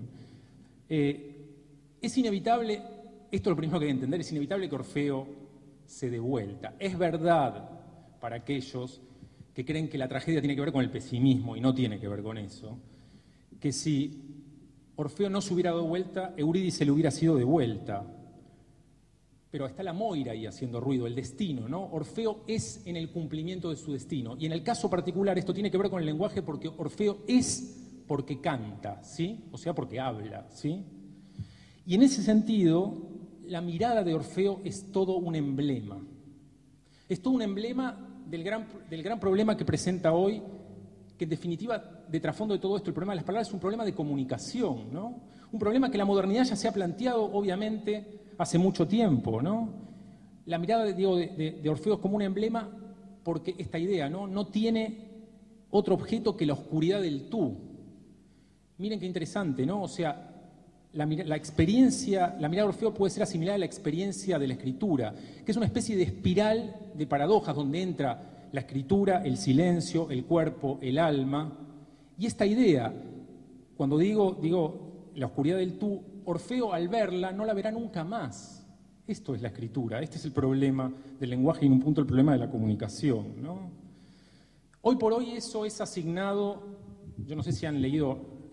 [SPEAKER 1] Es inevitable, esto es lo primero que hay que entender, es inevitable que Orfeo se dé vuelta. Es verdad para aquellos que creen que la tragedia tiene que ver con el pesimismo y no tiene que ver con eso, que si Orfeo no se hubiera dado vuelta, Eurídice le hubiera sido de vuelta. Pero está la Moira ahí haciendo ruido, el destino, ¿no? Orfeo es en el cumplimiento de su destino. Y en el caso particular esto tiene que ver con el lenguaje porque Orfeo es porque canta, ¿sí? O sea, porque habla, ¿sí? Y en ese sentido, la mirada de Orfeo es todo un emblema. Es todo un emblema del gran problema que presenta hoy, que en definitiva, de trasfondo de todo esto, el problema de las palabras es un problema de comunicación, ¿no? Un problema que la modernidad ya se ha planteado, obviamente, hace mucho tiempo, ¿no? La mirada, de Orfeo es como un emblema porque esta idea, ¿no? No tiene otro objeto que la oscuridad del tú. Miren qué interesante, ¿no? O sea, la mirada de Orfeo puede ser asimilada a la experiencia de la escritura, que es una especie de espiral de paradojas donde entra la escritura, el silencio, el cuerpo, el alma. Y esta idea, cuando digo la oscuridad del tú, Orfeo al verla no la verá nunca más. Esto es la escritura, este es el problema del lenguaje y en un punto el problema de la comunicación, ¿no? Hoy por hoy eso es asignado, yo no sé si han leído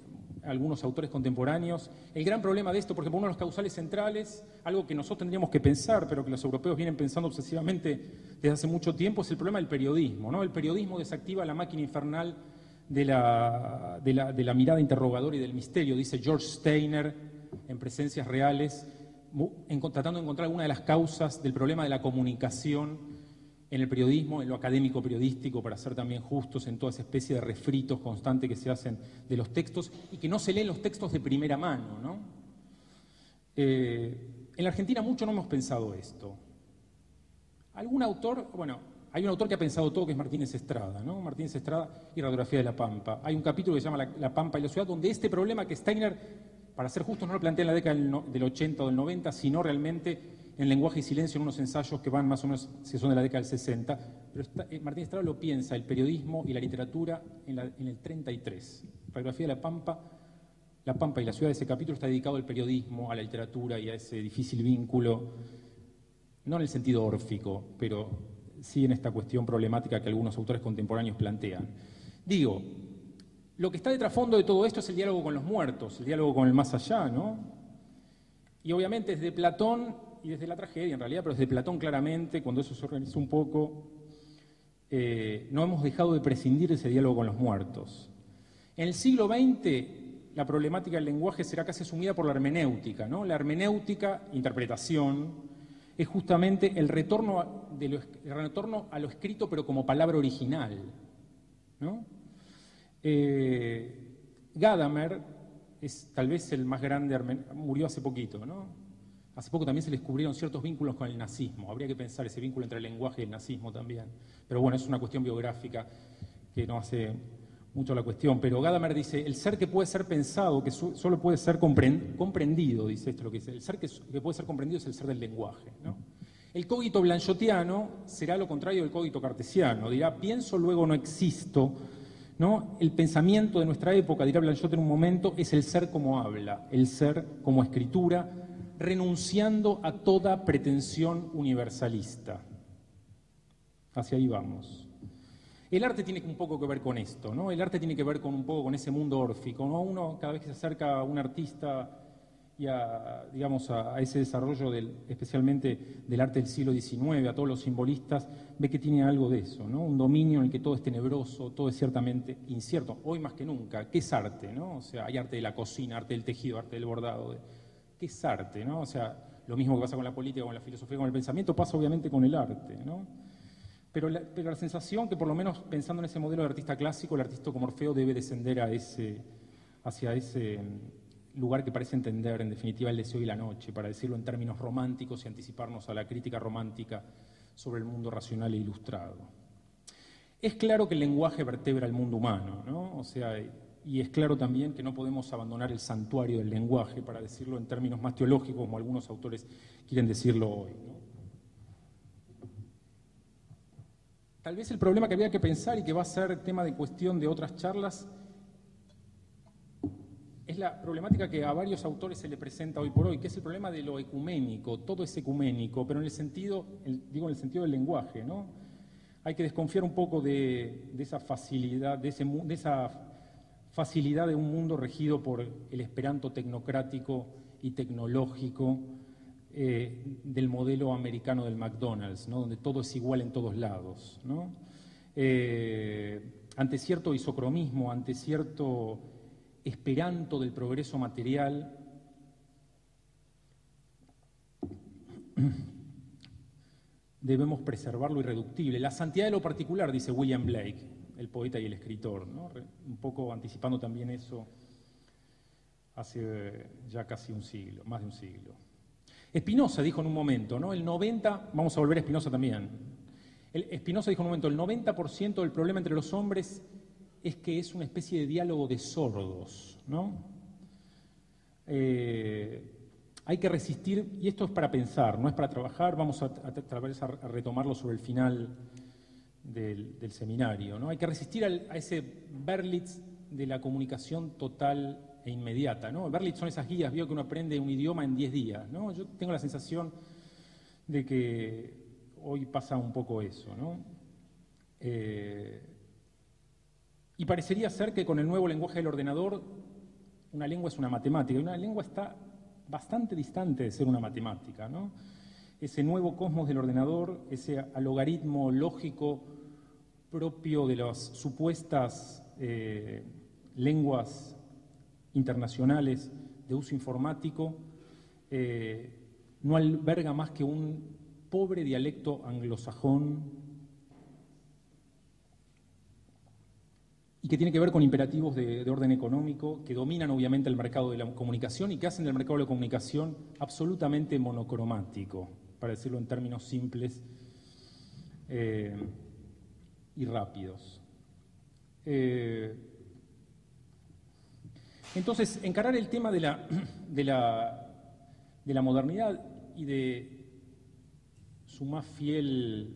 [SPEAKER 1] algunos autores contemporáneos. El gran problema de esto, por ejemplo, uno de los causales centrales, algo que nosotros tendríamos que pensar, pero que los europeos vienen pensando obsesivamente desde hace mucho tiempo, es el problema del periodismo, ¿no? El periodismo desactiva la máquina infernal de la mirada interrogadora y del misterio, dice George Steiner en Presencias Reales, tratando de encontrar alguna de las causas del problema de la comunicación en el periodismo, en lo académico periodístico, para ser también justos, en toda esa especie de refritos constantes que se hacen de los textos y que no se leen los textos de primera mano, ¿no? En la Argentina mucho no hemos pensado esto. ¿Algún autor? Bueno, hay un autor que ha pensado todo, que es Martínez Estrada, ¿no? Martínez Estrada y Radiografía de la Pampa. Hay un capítulo que se llama La Pampa y la Ciudad, donde este problema que Steiner, para ser justos, no lo plantea en la década del 80 o del 90, sino realmente en Lenguaje y Silencio, en unos ensayos que van más o menos, si son de la década del 60, pero Martínez Estrada lo piensa, el periodismo y la literatura, en el 33. Radiografía de la Pampa y la Ciudad, ese capítulo está dedicado al periodismo, a la literatura y a ese difícil vínculo, no en el sentido órfico, pero sí en esta cuestión problemática que algunos autores contemporáneos plantean. Digo, lo que está de trasfondo de todo esto es el diálogo con los muertos, el diálogo con el más allá, ¿no? Y obviamente desde Platón y desde la tragedia, en realidad, pero desde Platón claramente, cuando eso se organizó un poco, no hemos dejado de prescindir de ese diálogo con los muertos. En el siglo XX, la problemática del lenguaje será casi asumida por la hermenéutica, ¿no? La hermenéutica, interpretación, es justamente el retorno a lo escrito, pero como palabra original, ¿no? Gadamer es tal vez el más grande, murió hace poquito, ¿no? Hace poco también se le descubrieron ciertos vínculos con el nazismo. Habría que pensar ese vínculo entre el lenguaje y el nazismo también. Pero bueno, es una cuestión biográfica que no hace mucho la cuestión. Pero Gadamer dice, el ser que puede ser pensado, que solo puede ser comprendido, dice esto lo que dice, el ser que puede ser comprendido es el ser del lenguaje, ¿no? El cogito blanchotiano será lo contrario del cogito cartesiano. Dirá, pienso, luego no existo, ¿no? El pensamiento de nuestra época, dirá Blanchot en un momento, es el ser como habla, el ser como escritura, renunciando a toda pretensión universalista. Hacia ahí vamos. El arte tiene un poco que ver con esto, ¿no? El arte tiene que ver un poco con ese mundo órfico, ¿no? Uno, cada vez que se acerca a un artista y digamos, a ese desarrollo especialmente del arte del siglo XIX, a todos los simbolistas, ve que tiene algo de eso, ¿no? Un dominio en el que todo es tenebroso, todo es ciertamente incierto, hoy más que nunca. ¿Qué es arte, no? O sea, hay arte de la cocina, arte del tejido, arte del bordado. ¿Qué es arte, no? O sea, lo mismo que pasa con la política, con la filosofía, con el pensamiento, pasa obviamente con el arte, ¿no? Pero la sensación que, por lo menos pensando en ese modelo de artista clásico, el artista como Orfeo debe descender hacia ese lugar que parece entender, en definitiva, el deseo y la noche, para decirlo en términos románticos y anticiparnos a la crítica romántica sobre el mundo racional e ilustrado. Es claro que el lenguaje vertebra el mundo humano, ¿no? O sea, y es claro también que no podemos abandonar el santuario del lenguaje, para decirlo en términos más teológicos, como algunos autores quieren decirlo hoy, ¿no? Tal vez el problema que había que pensar y que va a ser tema de cuestión de otras charlas es la problemática que a varios autores se le presenta hoy por hoy, que es el problema de lo ecuménico. Todo es ecuménico, pero en el sentido, digo en el sentido del lenguaje, ¿no? Hay que desconfiar un poco de esa facilidad, de esa facilidad de un mundo regido por el esperanto tecnocrático y tecnológico del modelo americano del McDonald's, ¿no? Donde todo es igual en todos lados, ¿no? Ante cierto isocromismo, ante cierto esperanto del progreso material, debemos preservar lo irreductible. La santidad de lo particular, dice William Blake, el poeta y el escritor, ¿no? Un poco anticipando también eso hace ya casi un siglo, más de un siglo. Spinoza dijo en un momento, ¿no? Vamos a volver a Spinoza también. Spinoza dijo en un momento, el 90% del problema entre los hombres es que es una especie de diálogo de sordos, ¿no? Hay que resistir, y esto es para pensar, no es para trabajar, vamos a retomarlo sobre el final del seminario, ¿no? Hay que resistir a ese Berlitz de la comunicación total e inmediata, ¿no? Berlitz son esas guías, vio que uno aprende un idioma en 10 días, ¿no? Yo tengo la sensación de que hoy pasa un poco eso, ¿no? Y parecería ser que con el nuevo lenguaje del ordenador una lengua es una matemática, y una lengua está bastante distante de ser una matemática, ¿no? Ese nuevo cosmos del ordenador, ese logaritmo lógico propio de las supuestas lenguas internacionales de uso informático, no alberga más que un pobre dialecto anglosajón y que tiene que ver con imperativos de orden económico que dominan obviamente el mercado de la comunicación y que hacen del mercado de la comunicación absolutamente monocromático, para decirlo en términos simples y rápidos. Entonces, encarar el tema de la modernidad y de su más fiel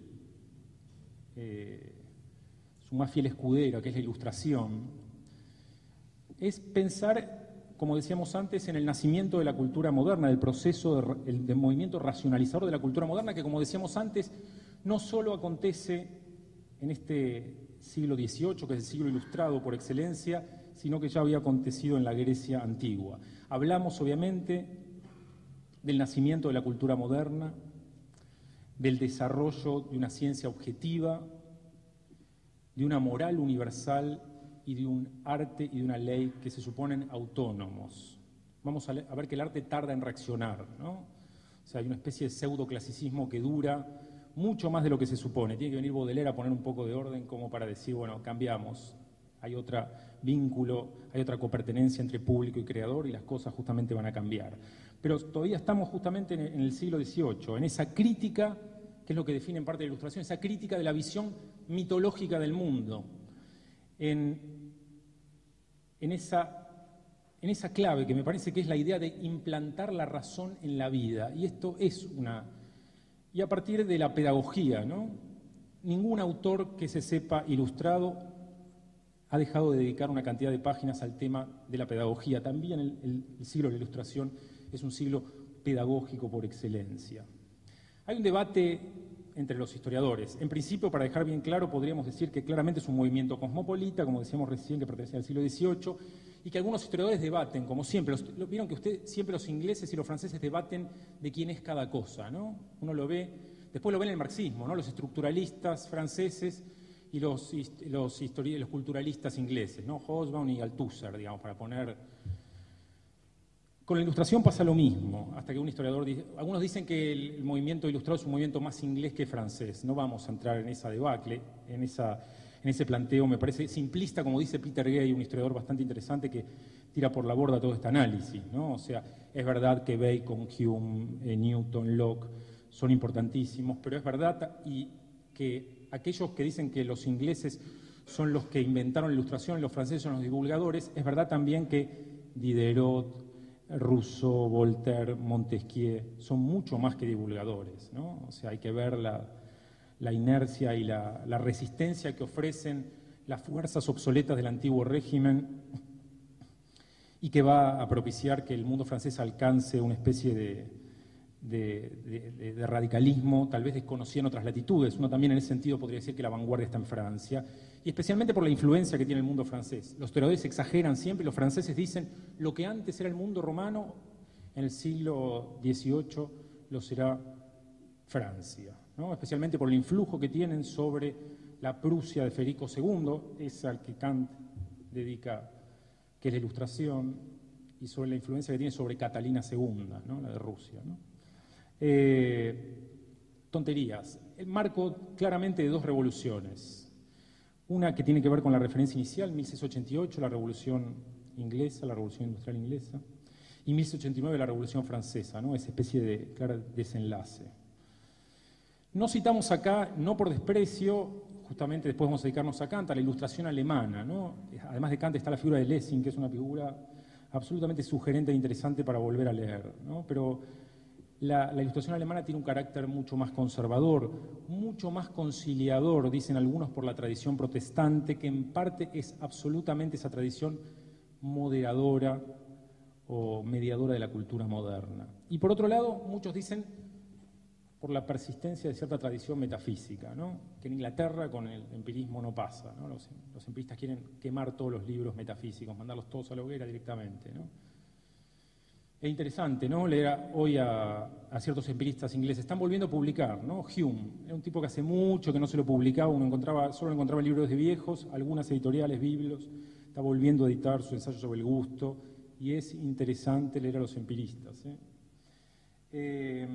[SPEAKER 1] escudera, que es la Ilustración, es pensar, como decíamos antes, en el nacimiento de la cultura moderna, del proceso del movimiento racionalizador de la cultura moderna, que, como decíamos antes, no solo acontece en este siglo XVIII, que es el siglo ilustrado por excelencia, sino que ya había acontecido en la Grecia antigua. Hablamos, obviamente, del nacimiento de la cultura moderna, del desarrollo de una ciencia objetiva, de una moral universal y de un arte y de una ley que se suponen autónomos. Vamos a ver que el arte tarda en reaccionar, ¿no? O sea, hay una especie de pseudoclasicismo que dura mucho más de lo que se supone. Tiene que venir Baudelaire a poner un poco de orden como para decir, bueno, cambiamos. Hay otro vínculo, hay otra copertenencia entre público y creador y las cosas justamente van a cambiar. Pero todavía estamos justamente en el siglo XVIII, en esa crítica, que es lo que define en parte la Ilustración, esa crítica de la visión mitológica del mundo, en esa clave que me parece que es la idea de implantar la razón en la vida. Y esto es y a partir de la pedagogía, ¿no? Ningún autor que se sepa ilustrado ha dejado de dedicar una cantidad de páginas al tema de la pedagogía. También el siglo de la Ilustración es un siglo pedagógico por excelencia. Hay un debate entre los historiadores. En principio, para dejar bien claro, podríamos decir que claramente es un movimiento cosmopolita, como decíamos recién, que pertenece al siglo XVIII, y que algunos historiadores debaten, como siempre. Vieron que siempre los ingleses y los franceses debaten de quién es cada cosa, ¿no? Uno lo ve, después lo ve en el marxismo, ¿no? Los estructuralistas franceses y los culturalistas ingleses, ¿no? Hobsbawm y Althusser, digamos, para poner. Con la Ilustración pasa lo mismo, hasta que un historiador dice, algunos dicen que el movimiento ilustrado es un movimiento más inglés que francés. No vamos a entrar en esa debacle, en ese planteo. Me parece simplista, como dice Peter Gay, un historiador bastante interesante que tira por la borda todo este análisis, ¿no? O sea, es verdad que Bacon, Hume, Newton, Locke son importantísimos, pero es verdad y que aquellos que dicen que los ingleses son los que inventaron la Ilustración y los franceses son los divulgadores, es verdad también que Diderot, Rousseau, Voltaire, Montesquieu son mucho más que divulgadores, ¿no? O sea, hay que ver la inercia y la resistencia que ofrecen las fuerzas obsoletas del antiguo régimen y que va a propiciar que el mundo francés alcance una especie de radicalismo, tal vez desconocido en otras latitudes. Uno también en ese sentido podría decir que la vanguardia está en Francia, y especialmente por la influencia que tiene el mundo francés. Los historiadores exageran siempre, los franceses dicen lo que antes era el mundo romano, en el siglo XVIII lo será Francia, ¿no? Especialmente por el influjo que tienen sobre la Prusia de Federico II, esa al que Kant dedica, que es la Ilustración, y sobre la influencia que tiene sobre Catalina II, ¿no? La de Rusia, ¿no? Tonterías. El marco claramente de dos revoluciones. Una que tiene que ver con la referencia inicial, 1688, la Revolución Inglesa, la Revolución Industrial Inglesa, y 1689, la Revolución Francesa, ¿no? Esa especie de claro desenlace. No citamos acá, no por desprecio, justamente después vamos a dedicarnos a Kant, a la Ilustración alemana, ¿no? Además de Kant está la figura de Lessing, que es una figura absolutamente sugerente e interesante para volver a leer, ¿no? Pero la Ilustración alemana tiene un carácter mucho más conservador, mucho más conciliador, dicen algunos, por la tradición protestante, que en parte es absolutamente esa tradición moderadora o mediadora de la cultura moderna. Y por otro lado, muchos dicen por la persistencia de cierta tradición metafísica, ¿no? Que en Inglaterra con el empirismo no pasa, ¿no? Los empiristas quieren quemar todos los libros metafísicos, mandarlos todos a la hoguera directamente, ¿no? Es interesante, ¿no? Leer hoy a ciertos empiristas ingleses. Están volviendo a publicar, ¿no? Hume, era un tipo que hace mucho que no se lo publicaba, solo encontraba libros de viejos, algunas editoriales, biblios. Está volviendo a editar su ensayo sobre el gusto, y es interesante leer a los empiristas, ¿eh?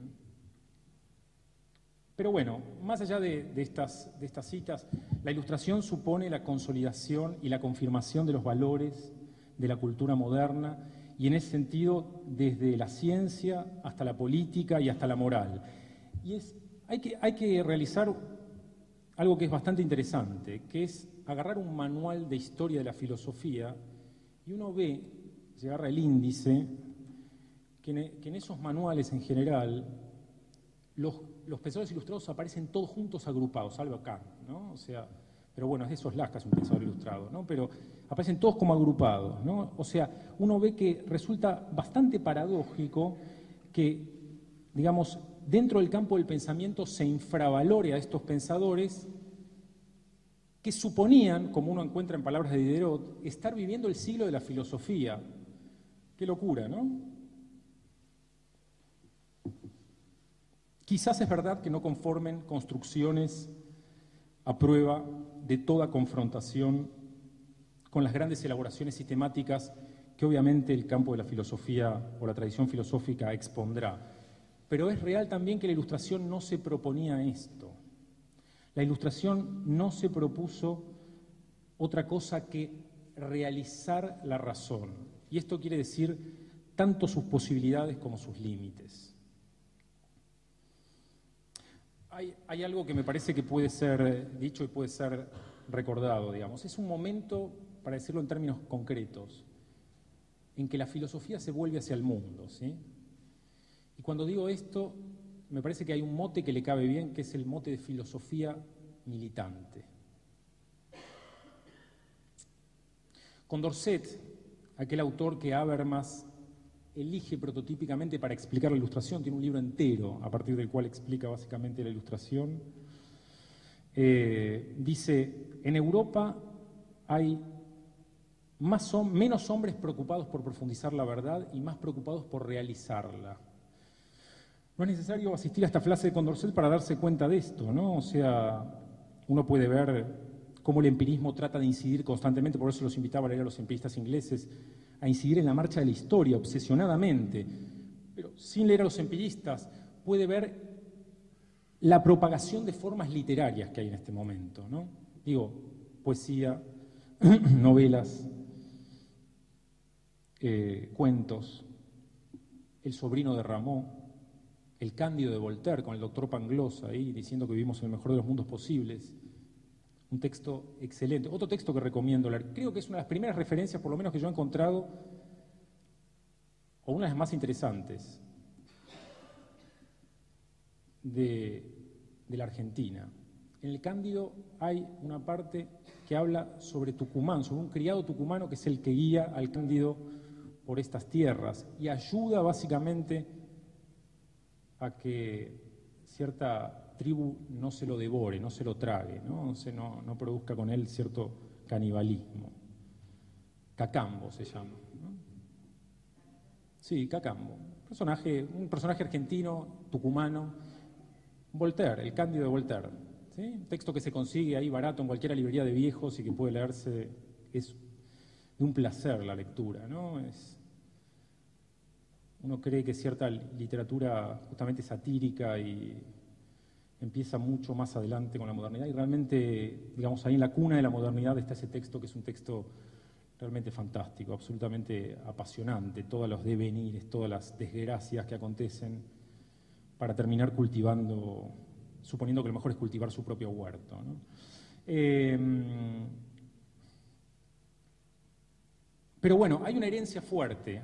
[SPEAKER 1] Pero bueno, más allá de estas citas, la Ilustración supone la consolidación y la confirmación de los valores de la cultura moderna, y en ese sentido desde la ciencia hasta la política y hasta la moral. Y hay que realizar algo que es bastante interesante, que es agarrar un manual de historia de la filosofía, y uno ve, se agarra el índice, que en esos manuales en general los pensadores ilustrados aparecen todos juntos agrupados, salvo Kant, ¿no? O sea, pero bueno, es de esos Lascas un pensador ilustrado, ¿no? Pero aparecen todos como agrupados, ¿no? O sea, uno ve que resulta bastante paradójico que, digamos, dentro del campo del pensamiento se infravalore a estos pensadores que suponían, como uno encuentra en palabras de Diderot, estar viviendo el siglo de la filosofía. Qué locura, ¿no? Quizás es verdad que no conformen construcciones a prueba de toda confrontación con las grandes elaboraciones sistemáticas que obviamente el campo de la filosofía o la tradición filosófica expondrá. Pero es real también que la Ilustración no se proponía esto. La Ilustración no se propuso otra cosa que realizar la razón. Y esto quiere decir tanto sus posibilidades como sus límites. Hay algo que me parece que puede ser dicho y puede ser recordado, digamos. Es un momento, para decirlo en términos concretos, en que la filosofía se vuelve hacia el mundo, ¿sí? Y cuando digo esto, me parece que hay un mote que le cabe bien, que es el mote de filosofía militante. Condorcet, aquel autor que Habermas elige prototípicamente para explicar la Ilustración, tiene un libro entero a partir del cual explica básicamente la Ilustración, dice, en Europa hay menos hombres preocupados por profundizar la verdad y más preocupados por realizarla. No es necesario asistir a esta frase de Condorcet para darse cuenta de esto, ¿no? O sea, uno puede ver cómo el empirismo trata de incidir constantemente, por eso los invitaba a leer a los empiristas ingleses, a incidir en la marcha de la historia, obsesionadamente. Pero sin leer a los empiristas, puede ver la propagación de formas literarias que hay en este momento, ¿no? Digo, poesía, novelas, cuentos, El sobrino de Rameau, El Cándido de Voltaire, con el doctor Pangloss ahí diciendo que vivimos en el mejor de los mundos posibles. Un texto excelente. Otro texto que recomiendo leer. Creo que es una de las primeras referencias, por lo menos que yo he encontrado, o una de las más interesantes, de la Argentina. En el Cándido hay una parte que habla sobre Tucumán, sobre un criado tucumano que es el que guía al Cándido por estas tierras y ayuda básicamente a que cierta tribu no se lo devore, no se lo trague, ¿no? No produzca con él cierto canibalismo. Cacambo se llama, ¿no? Sí, Cacambo. Un personaje argentino, tucumano, Voltaire, El Cándido de Voltaire. ¿Sí? Un texto que se consigue ahí barato en cualquier librería de viejos y que puede leerse, es de un placer la lectura, ¿no? Uno cree que cierta literatura justamente satírica y empieza mucho más adelante con la modernidad y realmente, digamos, ahí en la cuna de la modernidad está ese texto que es un texto realmente fantástico, absolutamente apasionante, todos los devenires, todas las desgracias que acontecen para terminar cultivando, suponiendo que lo mejor es cultivar su propio huerto, ¿no? Pero bueno, hay una herencia fuerte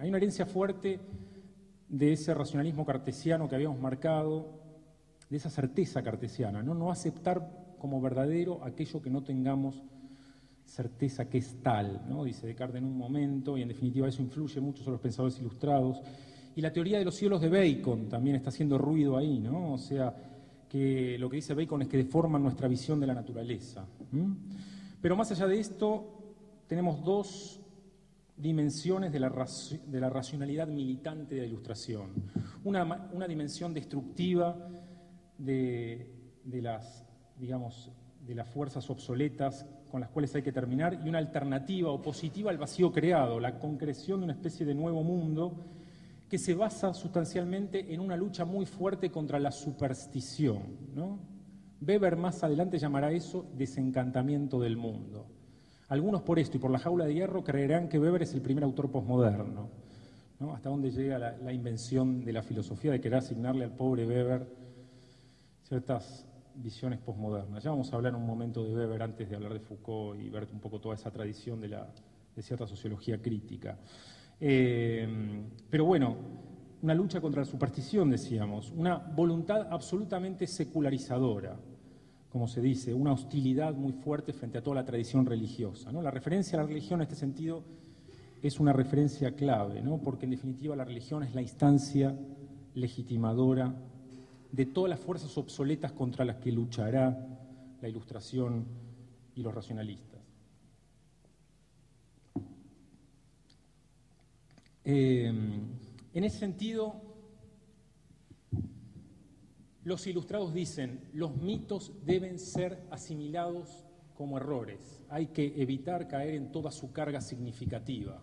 [SPEAKER 1] de ese racionalismo cartesiano que habíamos marcado, de esa certeza cartesiana, ¿no? No aceptar como verdadero aquello que no tengamos certeza que es tal, ¿no? Dice Descartes en un momento, y en definitiva eso influye mucho sobre los pensadores ilustrados. Y la teoría de los cielos de Bacon también está haciendo ruido ahí, ¿no? O sea, que lo que dice Bacon es que deforman nuestra visión de la naturaleza. Pero más allá de esto, tenemos dos dimensiones de la racionalidad militante de la Ilustración. Una dimensión destructiva de las, digamos, de las fuerzas obsoletas con las cuales hay que terminar, y una alternativa opositiva al vacío creado, la concreción de una especie de nuevo mundo que se basa sustancialmente en una lucha muy fuerte contra la superstición, ¿no? Weber más adelante llamará eso desencantamiento del mundo. Algunos por esto y por la jaula de hierro creerán que Weber es el primer autor posmoderno, ¿no? Hasta dónde llega la invención de la filosofía de querer asignarle al pobre Weber ciertas visiones posmodernas. Ya vamos a hablar un momento de Weber antes de hablar de Foucault y ver un poco toda esa tradición de cierta sociología crítica. Pero bueno, una lucha contra la superstición, decíamos, una voluntad absolutamente secularizadora, como se dice, una hostilidad muy fuerte frente a toda la tradición religiosa, ¿no? La referencia a la religión en este sentido es una referencia clave, ¿no? Porque en definitiva la religión es la instancia legitimadora de todas las fuerzas obsoletas contra las que luchará la Ilustración y los racionalistas. En ese sentido, los ilustrados dicen, los mitos deben ser asimilados como errores, hay que evitar caer en toda su carga significativa.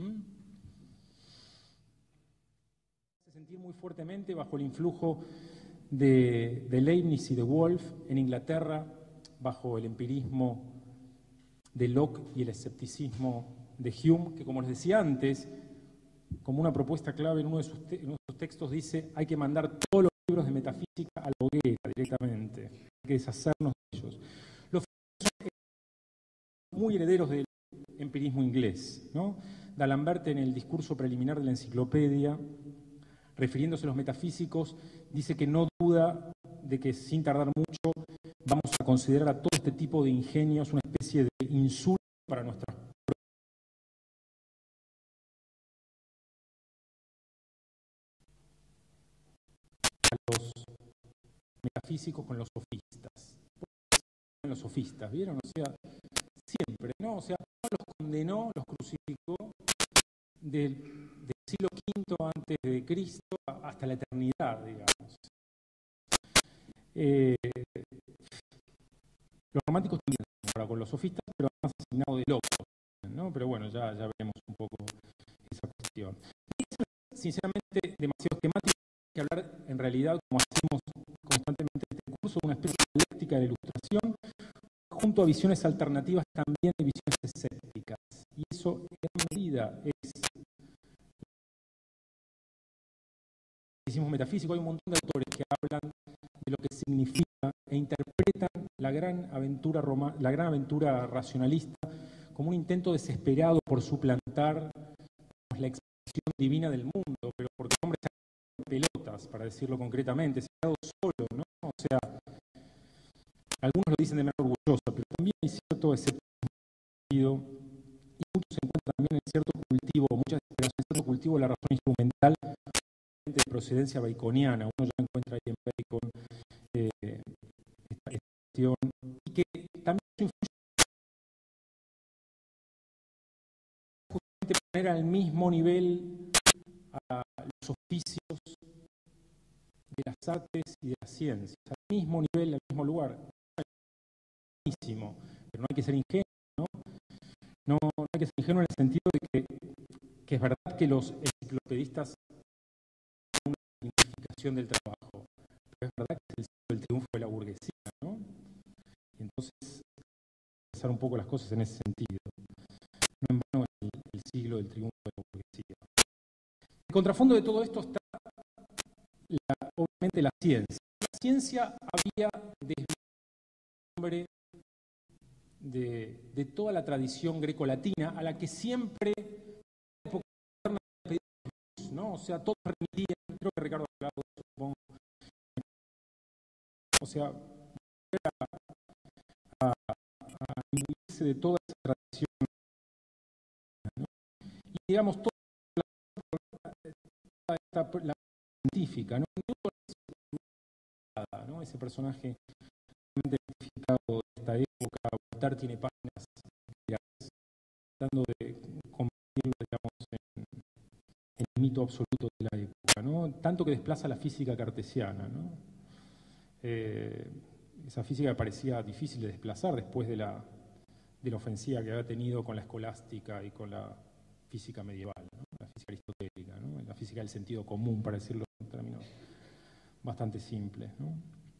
[SPEAKER 1] Se sentir muy fuertemente bajo el influjo de Leibniz y de Wolff en Inglaterra, bajo el empirismo de Locke y el escepticismo de Hume, que como les decía antes, como una propuesta clave en uno de sus textos dice, hay que mandar todos los libros de metafísica a la hoguera directamente, hay que deshacernos de ellos. Los filósofos son muy herederos del empirismo inglés, ¿no? D'Alembert, en el discurso preliminar de la enciclopedia, refiriéndose a los metafísicos, dice que no duda de que sin tardar mucho vamos a considerar a todo este tipo de ingenios una especie de insulto para nuestras los metafísicos con los sofistas. Con los sofistas, ¿vieron? O sea, siempre, ¿no? O sea, los condenó, los crucificó del siglo V antes de Cristo hasta la eternidad, digamos. Los románticos también ahora con los sofistas, pero además asignados de locos, ¿no? Pero bueno, ya veremos un poco esa cuestión. Es sinceramente demasiado esquemático que hablar en realidad, como hacemos constantemente en este curso, de una especie de dialéctica de la Ilustración, junto a visiones alternativas también de visiones escépticas. Y eso en gran medida es metafísico. Hay un montón de autores que hablan de lo que significa e interpretan la gran aventura racionalista como un intento desesperado por suplantar la expresión divina del mundo, pero porque el hombre se ha quedado en pelotas, para decirlo concretamente, se ha quedado solo, ¿no? O sea, algunos lo dicen de manera orgullosa, pero también hay cierto escepticismo y muchos se encuentran también en cierto cultivo, muchas esperanzas en cierto cultivo de la razón instrumental de procedencia baconiana. Uno ya encuentra ahí en Bacon esta cuestión, y que también influye justamente poner al mismo nivel a los oficios de las artes y de las ciencias, al mismo nivel, al mismo lugar. Buenísimo, pero no hay que ser ingenuo, ¿no? No hay que ser ingenuo en el sentido de que es verdad que los enciclopedistas son una significación del trabajo, pero es verdad que es el siglo del triunfo de la burguesía, ¿no? Y entonces, pensar un poco las cosas en ese sentido. No en vano el siglo del triunfo de la burguesía. El contrafondo de todo esto está, obviamente, la ciencia. La ciencia había desviado el nombre de toda la tradición grecolatina a la que siempre, ¿no? O sea, todos remitían, creo que Ricardo ha hablado, supongo. O sea, a imbuirse de toda esa tradición, ¿no? Y digamos, toda esta la científica, ¿no? ¿no? Ese personaje identificado de esta época, Voltaire tiene páginas tratando de convertirlo, digamos, en el mito absoluto de la época, ¿no? Tanto que desplaza la física cartesiana, ¿no? Esa física que parecía difícil de desplazar después de la ofensiva que había tenido con la escolástica y con la física medieval, ¿no? La física aristotélica, ¿no? La física del sentido común, para decirlo en términos bastante simples, ¿no?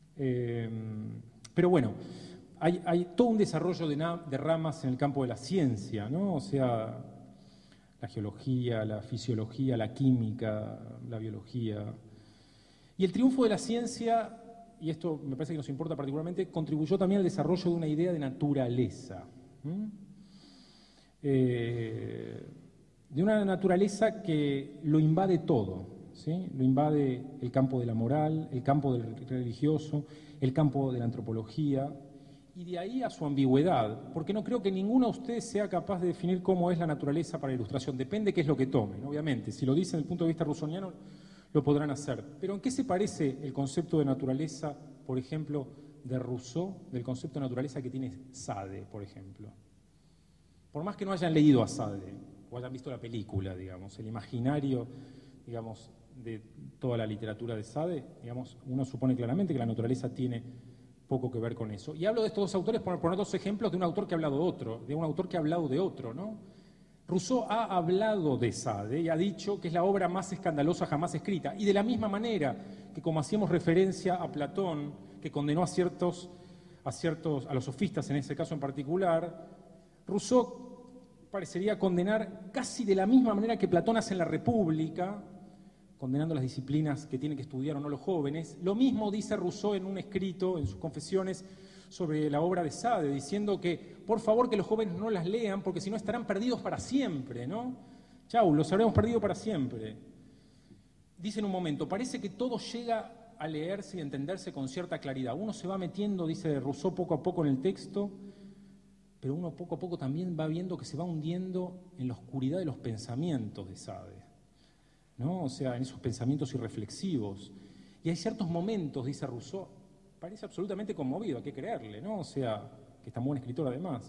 [SPEAKER 1] Pero bueno, hay todo un desarrollo de ramas en el campo de la ciencia, ¿no? O sea, la geología, la fisiología, la química, la biología. Y el triunfo de la ciencia, y esto me parece que nos importa particularmente, contribuyó también al desarrollo de una idea de naturaleza. De una naturaleza que lo invade todo, ¿sí? Lo invade el campo de la moral, el campo del religioso, el campo de la antropología, y de ahí a su ambigüedad, porque no creo que ninguno de ustedes sea capaz de definir cómo es la naturaleza para la ilustración. Depende qué es lo que tomen, obviamente. Si lo dicen desde el punto de vista rusoniano, lo podrán hacer. Pero ¿en qué se parece el concepto de naturaleza, por ejemplo, de Rousseau, del concepto de naturaleza que tiene Sade, por ejemplo? Por más que no hayan leído a Sade, o hayan visto la película, digamos, el imaginario, digamos, de toda la literatura de Sade, digamos, uno supone claramente que la naturaleza tiene poco que ver con eso. Y hablo de estos dos autores por poner dos ejemplos de un autor que ha hablado de otro, de un autor que ha hablado de otro, ¿no? Rousseau ha hablado de Sade y ha dicho que es la obra más escandalosa jamás escrita. Y de la misma manera que como hacíamos referencia a Platón, que condenó a los sofistas en ese caso en particular, Rousseau parecería condenar casi de la misma manera que Platón hace en la República, condenando las disciplinas que tienen que estudiar o no los jóvenes. Lo mismo dice Rousseau en un escrito, en sus confesiones, sobre la obra de Sade, diciendo que, por favor, que los jóvenes no las lean, porque si no estarán perdidos para siempre, ¿no? Chau, los habremos perdido para siempre. Dice en un momento, parece que todo llega a leerse y entenderse con cierta claridad. Uno se va metiendo, dice Rousseau, poco a poco en el texto, pero uno poco a poco también va viendo que se va hundiendo en la oscuridad de los pensamientos de Sade, ¿no? O sea, en esos pensamientos irreflexivos. Y hay ciertos momentos, dice Rousseau, parece absolutamente conmovido, hay que creerle, ¿no? O sea, que es tan buen escritor además.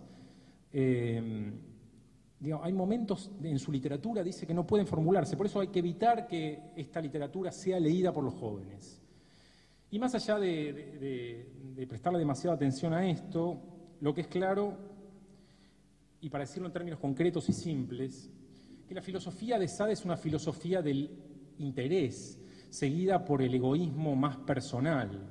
[SPEAKER 1] Hay momentos en su literatura, dice, que no pueden formularse, por eso hay que evitar que esta literatura sea leída por los jóvenes. Y más allá de prestarle demasiada atención a esto, lo que es claro, y para decirlo en términos concretos y simples, que la filosofía de Sade es una filosofía del interés, seguida por el egoísmo más personal.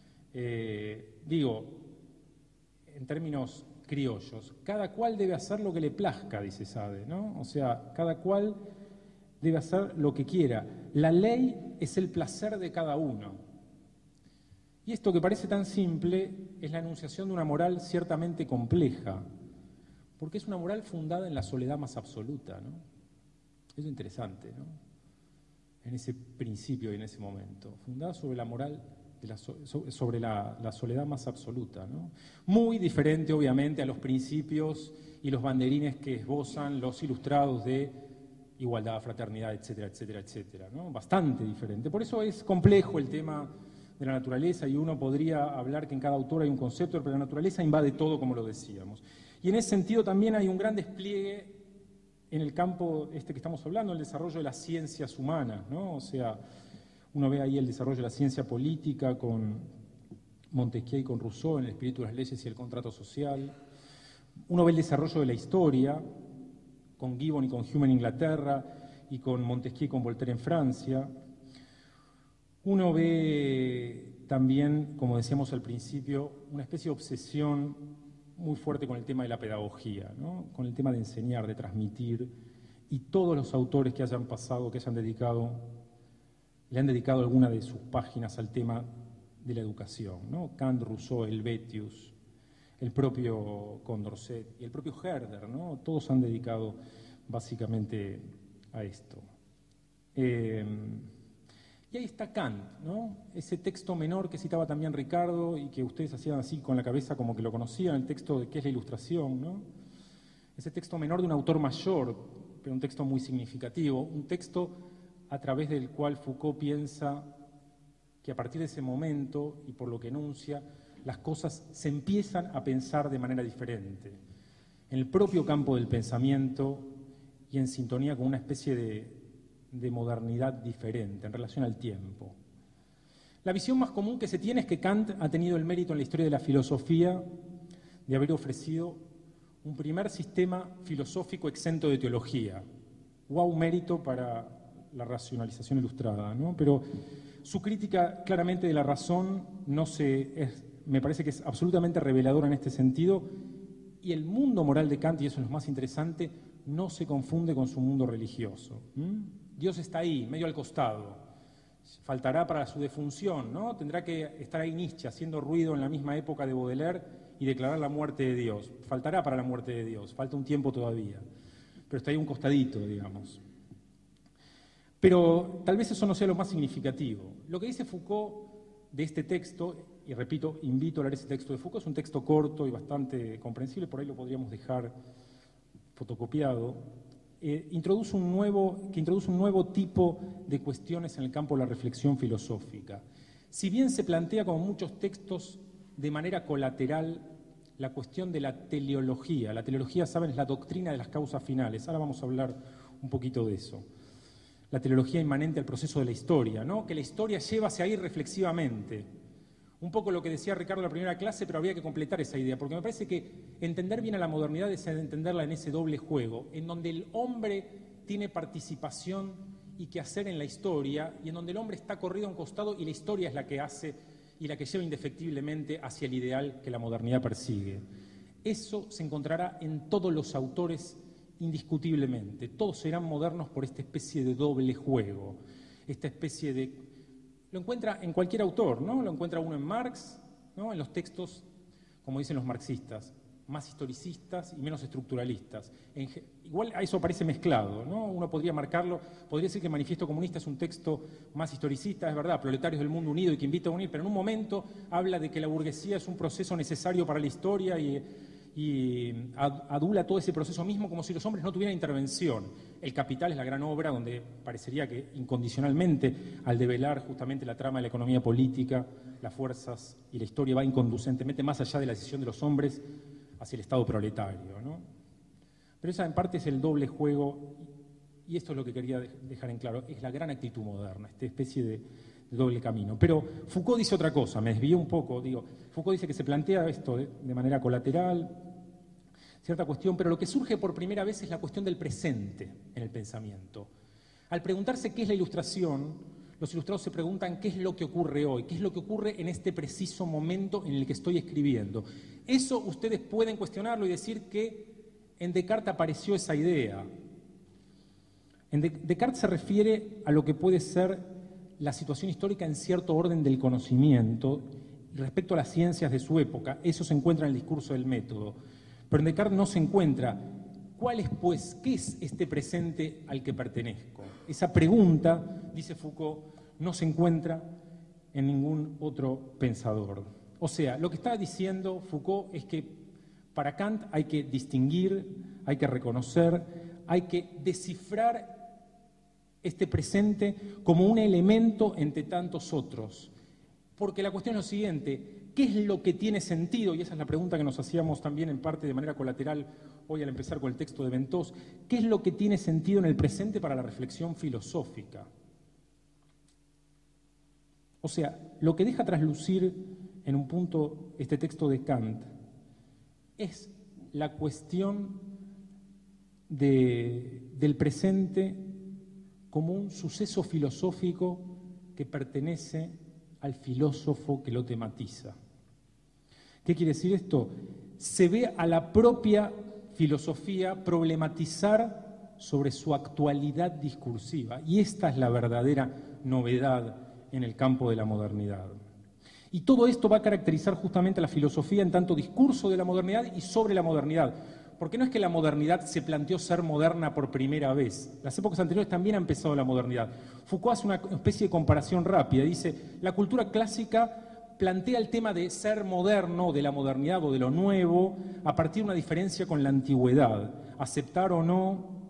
[SPEAKER 1] En términos criollos, cada cual debe hacer lo que le plazca, dice Sade, ¿no? O sea, cada cual debe hacer lo que quiera. La ley es el placer de cada uno. Y esto que parece tan simple es la enunciación de una moral ciertamente compleja, porque es una moral fundada en la soledad más absoluta, ¿no? Eso es interesante, ¿no? En ese principio y en ese momento, fundada sobre la moral, sobre la soledad más absoluta, ¿no? Muy diferente, obviamente, a los principios y los banderines que esbozan los ilustrados de igualdad, fraternidad, etcétera, etcétera, etcétera, ¿no? Bastante diferente. Por eso es complejo el tema de la naturaleza y uno podría hablar que en cada autor hay un concepto, pero la naturaleza invade todo, como lo decíamos. Y en ese sentido también hay un gran despliegue en el campo que estamos hablando, el desarrollo de las ciencias humanas, ¿no? O sea, uno ve ahí el desarrollo de la ciencia política con Montesquieu y con Rousseau en El espíritu de las leyes y el contrato social. Uno ve el desarrollo de la historia con Gibbon y con Hume en Inglaterra y con Montesquieu y con Voltaire en Francia. Uno ve también, como decíamos al principio, una especie de obsesión muy fuerte con el tema de la pedagogía, ¿no? Con el tema de enseñar, de transmitir, y todos los autores que hayan pasado, que le han dedicado alguna de sus páginas al tema de la educación, ¿no? Kant, Rousseau, Helvetius, el propio Condorcet y el propio Herder, ¿no? Todos han dedicado básicamente a esto. Y ahí está Kant, ¿no? Ese texto menor que citaba también Ricardo y que ustedes hacían así con la cabeza como que lo conocían, el texto de qué es la ilustración, ¿no? Ese texto menor de un autor mayor, pero un texto muy significativo, un texto a través del cual Foucault piensa que a partir de ese momento, y por lo que enuncia, las cosas se empiezan a pensar de manera diferente, en el propio campo del pensamiento y en sintonía con una especie de modernidad diferente en relación al tiempo. La visión más común que se tiene es que Kant ha tenido el mérito en la historia de la filosofía de haber ofrecido un primer sistema filosófico exento de teología. Guau mérito para la racionalización ilustrada, ¿no? Pero su crítica claramente de la razón me parece que es absolutamente reveladora en este sentido, y el mundo moral de Kant, y eso es lo más interesante, no se confunde con su mundo religioso. Dios está ahí, medio al costado. Faltará para su defunción, ¿no? Tendrá que estar ahí Nietzsche haciendo ruido en la misma época de Baudelaire y declarar la muerte de Dios. Faltará para la muerte de Dios, falta un tiempo todavía. Pero está ahí un costadito, digamos. Pero tal vez eso no sea lo más significativo. Lo que dice Foucault de este texto, y repito, invito a leer ese texto de Foucault, es un texto corto y bastante comprensible, por ahí lo podríamos dejar fotocopiado, que introduce un nuevo tipo de cuestiones en el campo de la reflexión filosófica. Si bien se plantea, como muchos textos, de manera colateral la cuestión de la teleología. La teleología, saben, es la doctrina de las causas finales. Ahora vamos a hablar un poquito de eso. La teleología inmanente al proceso de la historia, ¿no? Que la historia lleva hacia ahí reflexivamente. Un poco lo que decía Ricardo en la primera clase, pero habría que completar esa idea, porque me parece que entender bien a la modernidad es entenderla en ese doble juego, en donde el hombre tiene participación y que hacer en la historia, y en donde el hombre está corrido a un costado y la historia es la que hace y la que lleva indefectiblemente hacia el ideal que la modernidad persigue. Eso se encontrará en todos los autores indiscutiblemente. Todos serán modernos por esta especie de doble juego, esta especie de... Lo encuentra en cualquier autor, ¿no? Lo encuentra uno en Marx, ¿no? En los textos, como dicen los marxistas, más historicistas y menos estructuralistas. Igual a eso parece mezclado, ¿no? Uno podría marcarlo, podría decir que el Manifiesto Comunista es un texto más historicista, es verdad, Proletarios del Mundo Unido y que invita a unir, pero en un momento habla de que la burguesía es un proceso necesario para la historia y adula todo ese proceso mismo como si los hombres no tuvieran intervención. El Capital es la gran obra donde parecería que incondicionalmente, al develar justamente la trama de la economía política, las fuerzas y la historia va inconducentemente más allá de la decisión de los hombres hacia el Estado proletario, ¿no? Pero esa en parte es el doble juego, y esto es lo que quería dejar en claro, es la gran actitud moderna, esta especie de doble camino. Pero Foucault dice otra cosa, me desvié un poco, Foucault dice que se plantea esto de manera colateral, cierta cuestión, pero lo que surge por primera vez es la cuestión del presente en el pensamiento. Al preguntarse qué es la ilustración, los ilustrados se preguntan qué es lo que ocurre hoy, qué es lo que ocurre en este preciso momento en el que estoy escribiendo. Eso ustedes pueden cuestionarlo y decir que en Descartes apareció esa idea. Descartes se refiere a lo que puede ser la situación histórica en cierto orden del conocimiento respecto a las ciencias de su época. Eso se encuentra en el discurso del método. Pero en Descartes no se encuentra ¿cuál es, pues, qué es este presente al que pertenezco? Esa pregunta, dice Foucault, no se encuentra en ningún otro pensador. O sea, lo que está diciendo Foucault es que para Kant hay que distinguir, hay que reconocer, hay que descifrar este presente como un elemento entre tantos otros. Porque la cuestión es lo siguiente, ¿qué es lo que tiene sentido? Y esa es la pregunta que nos hacíamos también en parte de manera colateral hoy al empezar con el texto de Ventós. ¿Qué es lo que tiene sentido en el presente para la reflexión filosófica? O sea, lo que deja traslucir en un punto este texto de Kant es la cuestión del presente como un suceso filosófico que pertenece al filósofo que lo tematiza. ¿Qué quiere decir esto? Se ve a la propia filosofía problematizar sobre su actualidad discursiva, y esta es la verdadera novedad en el campo de la modernidad. Y todo esto va a caracterizar justamente a la filosofía en tanto discurso de la modernidad y sobre la modernidad. Porque no es que la modernidad se planteó ser moderna por primera vez. Las épocas anteriores también ha empezado la modernidad. Foucault hace una especie de comparación rápida. Dice, la cultura clásica plantea el tema de ser moderno, de la modernidad o de lo nuevo, a partir de una diferencia con la antigüedad. Aceptar o no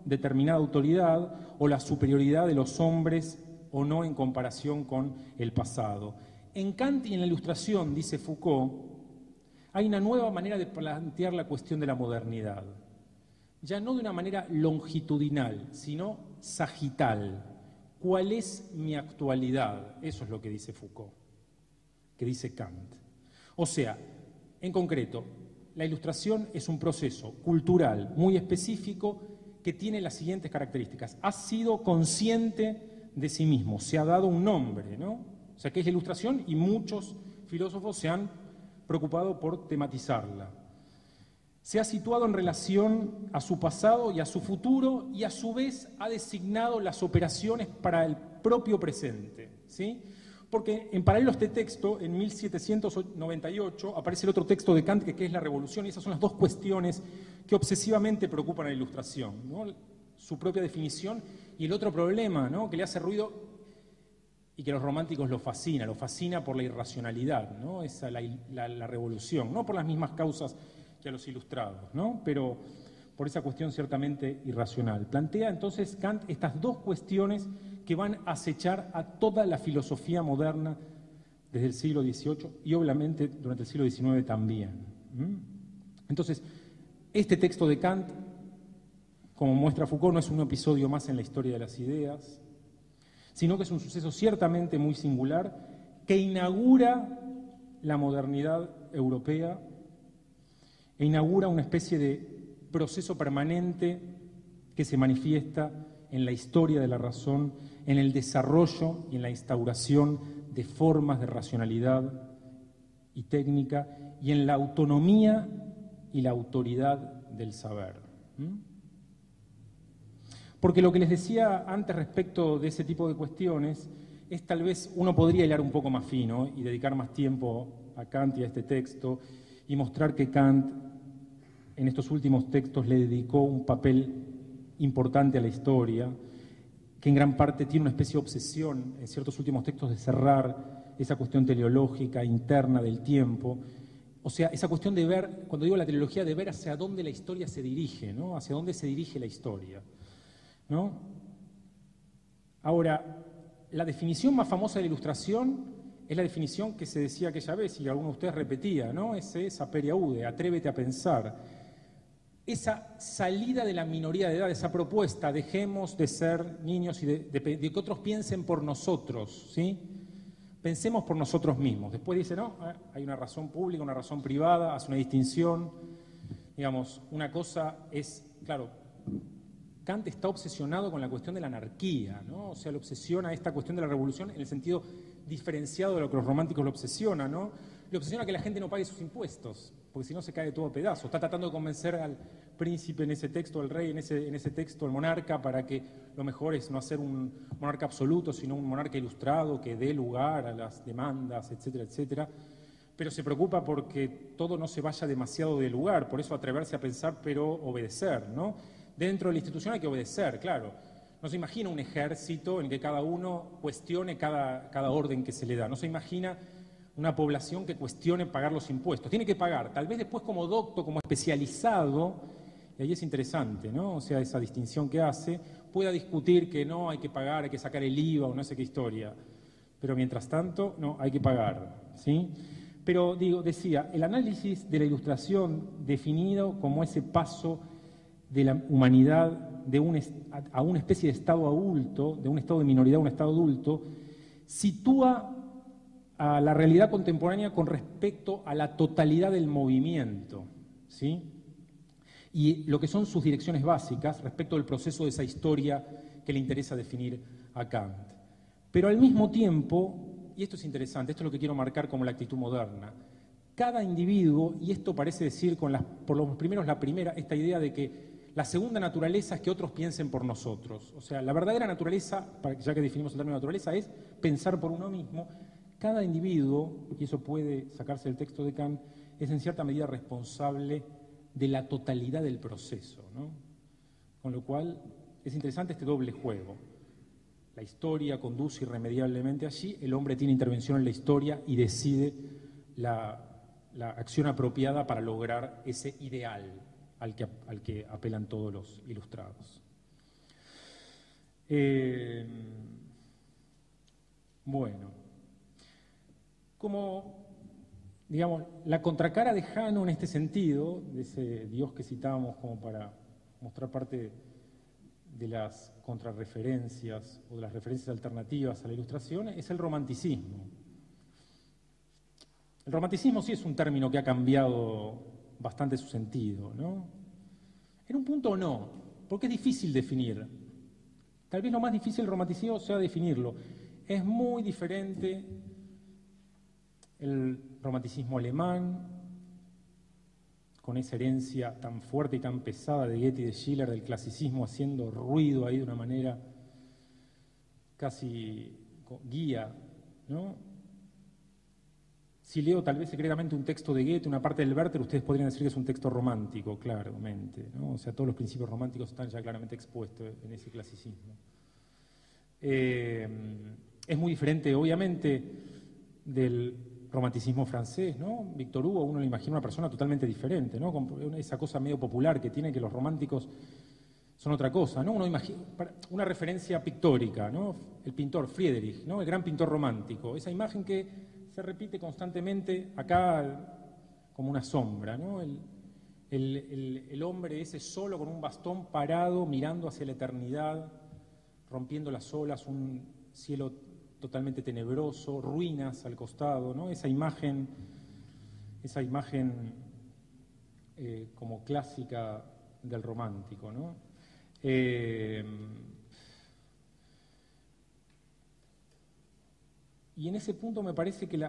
[SPEAKER 1] determinada autoridad o la superioridad de los hombres o no en comparación con el pasado. En Kant y en la Ilustración, dice Foucault, hay una nueva manera de plantear la cuestión de la modernidad. Ya no de una manera longitudinal, sino sagital. ¿Cuál es mi actualidad? Eso es lo que dice Foucault, que dice Kant. O sea, en concreto, la Ilustración es un proceso cultural muy específico que tiene las siguientes características. Ha sido consciente de sí mismo, se ha dado un nombre, ¿no? O sea, ¿qué es la Ilustración? Y muchos filósofos se han preocupado por tematizarla. Se ha situado en relación a su pasado y a su futuro y a su vez ha designado las operaciones para el propio presente, ¿sí? Porque en paralelo a este texto, en 1798, aparece el otro texto de Kant que es la Revolución, y esas son las dos cuestiones que obsesivamente preocupan a la Ilustración, ¿no? Su propia definición y el otro problema, ¿no? Que le hace ruido y que a los románticos lo fascina por la irracionalidad, ¿no? Esa, la revolución, no por las mismas causas que a los ilustrados, ¿no? Pero por esa cuestión ciertamente irracional. Plantea entonces Kant estas dos cuestiones que van a acechar a toda la filosofía moderna desde el siglo XVIII y obviamente durante el siglo XIX también. Entonces, este texto de Kant, como muestra Foucault, no es un episodio más en la historia de las ideas, sino que es un suceso ciertamente muy singular que inaugura la modernidad europea e inaugura una especie de proceso permanente que se manifiesta en la historia de la razón, en el desarrollo y en la instauración de formas de racionalidad y técnica y en la autonomía y la autoridad del saber. Porque lo que les decía antes respecto de ese tipo de cuestiones es tal vez uno podría hilar un poco más fino y dedicar más tiempo a Kant y a este texto y mostrar que Kant en estos últimos textos le dedicó un papel importante a la historia, que en gran parte tiene una especie de obsesión en ciertos últimos textos de cerrar esa cuestión teleológica interna del tiempo. O sea, esa cuestión de ver, cuando digo la teleología, de ver hacia dónde la historia se dirige, ¿no? Hacia dónde se dirige la historia, ¿no? Ahora, la definición más famosa de la Ilustración es la definición que se decía aquella vez, y alguno de ustedes repetía, ¿no? Ese es sapere aude, atrévete a pensar. Esa salida de la minoría de edad, esa propuesta, dejemos de ser niños y de que otros piensen por nosotros, ¿sí? Pensemos por nosotros mismos. Después dice, no, hay una razón pública, una razón privada, hace una distinción. Digamos, una cosa es, claro, Kant está obsesionado con la cuestión de la anarquía, ¿no? O sea, le obsesiona esta cuestión de la revolución en el sentido diferenciado de lo que los románticos lo obsesionan, ¿no? Le obsesiona que la gente no pague sus impuestos, porque si no se cae todo a pedazos. Está tratando de convencer al príncipe en ese texto, al rey en ese texto, al monarca, para que lo mejor es no hacer un monarca absoluto, sino un monarca ilustrado que dé lugar a las demandas, etcétera, etcétera. Pero se preocupa porque todo no se vaya demasiado de lugar, por eso atreverse a pensar, pero obedecer, ¿no? Dentro de la institución hay que obedecer, claro. No se imagina un ejército en que cada uno cuestione cada orden que se le da. No se imagina una población que cuestione pagar los impuestos. Tiene que pagar, tal vez después como docto, como especializado, y ahí es interesante, ¿no? O sea, esa distinción que hace, pueda discutir que no, hay que pagar, hay que sacar el IVA o no sé qué historia. Pero mientras tanto, no, hay que pagar, ¿sí? Pero decía, el análisis de la Ilustración definido como ese paso de la humanidad a una especie de estado adulto, de un estado de minoridad a un estado adulto, sitúa a la realidad contemporánea con respecto a la totalidad del movimiento, ¿sí? Y lo que son sus direcciones básicas respecto del proceso de esa historia que le interesa definir a Kant. Pero al mismo tiempo, y esto es interesante, esto es lo que quiero marcar como la actitud moderna, cada individuo, y esto parece decir por los primeros la primera, esta idea de que la segunda naturaleza es que otros piensen por nosotros. O sea, la verdadera naturaleza, ya que definimos el término naturaleza, es pensar por uno mismo. Cada individuo, y eso puede sacarse del texto de Kant, es en cierta medida responsable de la totalidad del proceso, ¿no? Con lo cual es interesante este doble juego. La historia conduce irremediablemente allí, el hombre tiene intervención en la historia y decide la acción apropiada para lograr ese ideal al que apelan todos los ilustrados. Bueno, como, digamos, la contracara de Jano en este sentido, de ese Dios que citábamos como para mostrar parte de las contrarreferencias o de las referencias alternativas a la Ilustración, es el romanticismo. El romanticismo sí es un término que ha cambiado bastante su sentido, ¿no? En un punto no, porque es difícil definir. Tal vez lo más difícil del romanticismo sea definirlo. Es muy diferente el romanticismo alemán, con esa herencia tan fuerte y tan pesada de Goethe y de Schiller, del clasicismo haciendo ruido ahí de una manera casi guía, ¿no? Si leo tal vez secretamente un texto de Goethe, una parte del Werther, ustedes podrían decir que es un texto romántico, claramente, ¿no? O sea, todos los principios románticos están ya claramente expuestos en ese clasicismo. Es muy diferente, obviamente, del romanticismo francés, ¿no? Victor Hugo, uno le imagina una persona totalmente diferente, ¿no? Con esa cosa medio popular que tiene que los románticos son otra cosa, ¿no? Uno imagina una referencia pictórica, ¿no? El pintor Friedrich, ¿no? El gran pintor romántico, esa imagen que se repite constantemente acá como una sombra, ¿no? El hombre ese solo con un bastón parado mirando hacia la eternidad, rompiendo las olas, un cielo totalmente tenebroso, ruinas al costado, ¿no? Esa imagen como clásica del romántico, ¿no? Y en ese punto me parece que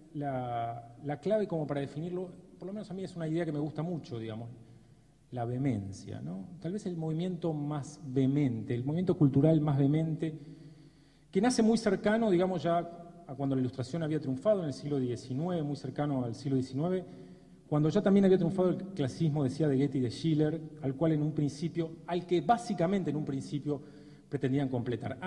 [SPEAKER 1] la clave como para definirlo, por lo menos a mí es una idea que me gusta mucho, digamos, la vehemencia, ¿no? Tal vez el movimiento más vehemente, el movimiento cultural más vehemente, que nace muy cercano, digamos, ya a cuando la Ilustración había triunfado en el siglo XIX, muy cercano al siglo XIX, cuando ya también había triunfado el clasicismo, decía, de Goethe y de Schiller, al que básicamente en un principio pretendían completar.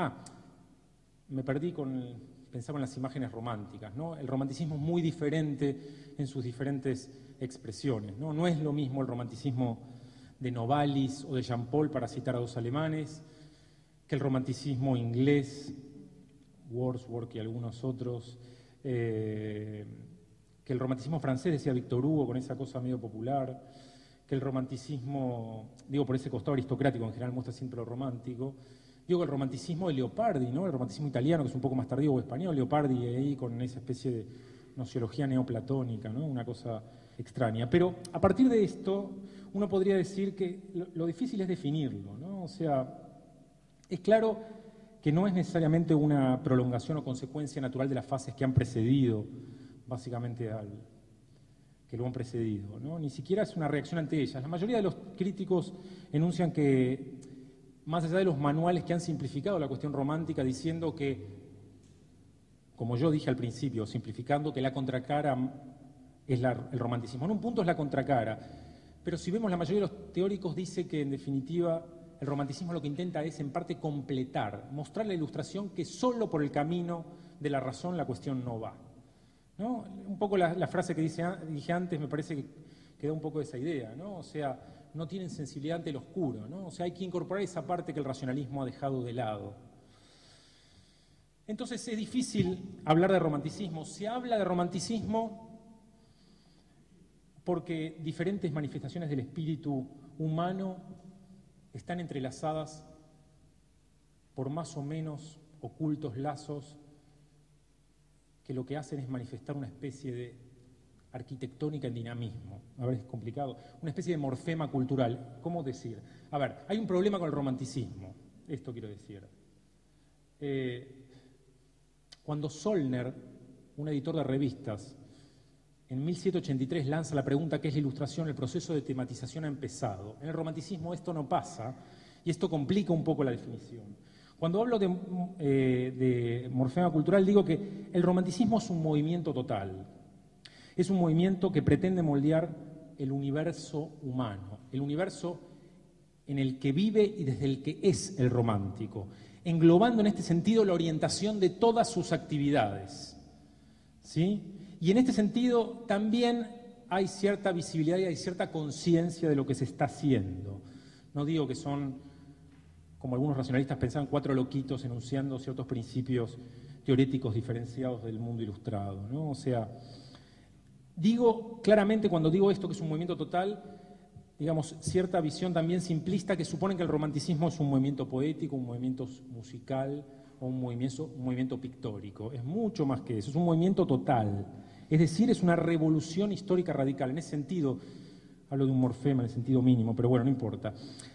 [SPEAKER 1] Me perdí pensaba en las imágenes románticas, ¿no? El romanticismo es muy diferente en sus diferentes expresiones, ¿no? No es lo mismo el romanticismo de Novalis o de Jean Paul, para citar a dos alemanes, que el romanticismo inglés, Wordsworth y algunos otros, que el romanticismo francés, decía Victor Hugo, con esa cosa medio popular, que el romanticismo, digo por ese costado aristocrático, en general muestra siempre lo romántico. Digo, el romanticismo de Leopardi, ¿no? El romanticismo italiano, que es un poco más tardío, o español, Leopardi ahí con esa especie de nociología neoplatónica, ¿no? Una cosa extraña. Pero a partir de esto, uno podría decir que lo difícil es definirlo, ¿no? O sea, es claro que no es necesariamente una prolongación o consecuencia natural de las fases que han precedido, básicamente que lo han precedido, ¿no? Ni siquiera es una reacción ante ellas. La mayoría de los críticos enuncian que, más allá de los manuales que han simplificado la cuestión romántica, diciendo que, como yo dije al principio, simplificando, que la contracara es el romanticismo. En un punto es la contracara, pero si vemos, la mayoría de los teóricos dice que, en definitiva, el romanticismo lo que intenta es, en parte, completar, mostrar la Ilustración que solo por el camino de la razón la cuestión no va, ¿no? Un poco la frase que dije antes me parece que da un poco de esa idea, ¿no? O sea, no tienen sensibilidad ante el oscuro, ¿no? O sea, hay que incorporar esa parte que el racionalismo ha dejado de lado. Entonces es difícil hablar de romanticismo. Se habla de romanticismo porque diferentes manifestaciones del espíritu humano están entrelazadas por más o menos ocultos lazos que lo que hacen es manifestar una especie de arquitectónica en dinamismo. A ver, es complicado. Una especie de morfema cultural. ¿Cómo decir? A ver, hay un problema con el romanticismo. Esto quiero decir. Cuando Zollner, un editor de revistas, en 1783 lanza la pregunta ¿qué es la Ilustración? El proceso de tematización ha empezado. En el romanticismo esto no pasa y esto complica un poco la definición. Cuando hablo de morfema cultural digo que el romanticismo es un movimiento total. Es un movimiento que pretende moldear el universo humano, el universo en el que vive y desde el que es el romántico, englobando en este sentido la orientación de todas sus actividades, ¿sí? Y en este sentido también hay cierta visibilidad y hay cierta conciencia de lo que se está haciendo. No digo que son como algunos racionalistas pensaban, 4 loquitos enunciando ciertos principios teoréticos diferenciados del mundo ilustrado, ¿no? O sea, digo claramente cuando digo esto que es un movimiento total, digamos, cierta visión también simplista que supone que el romanticismo es un movimiento poético, un movimiento musical o un movimiento pictórico. Es mucho más que eso, es un movimiento total. Es decir, es una revolución histórica radical. En ese sentido, hablo de un morfema en el sentido mínimo, pero bueno, no importa.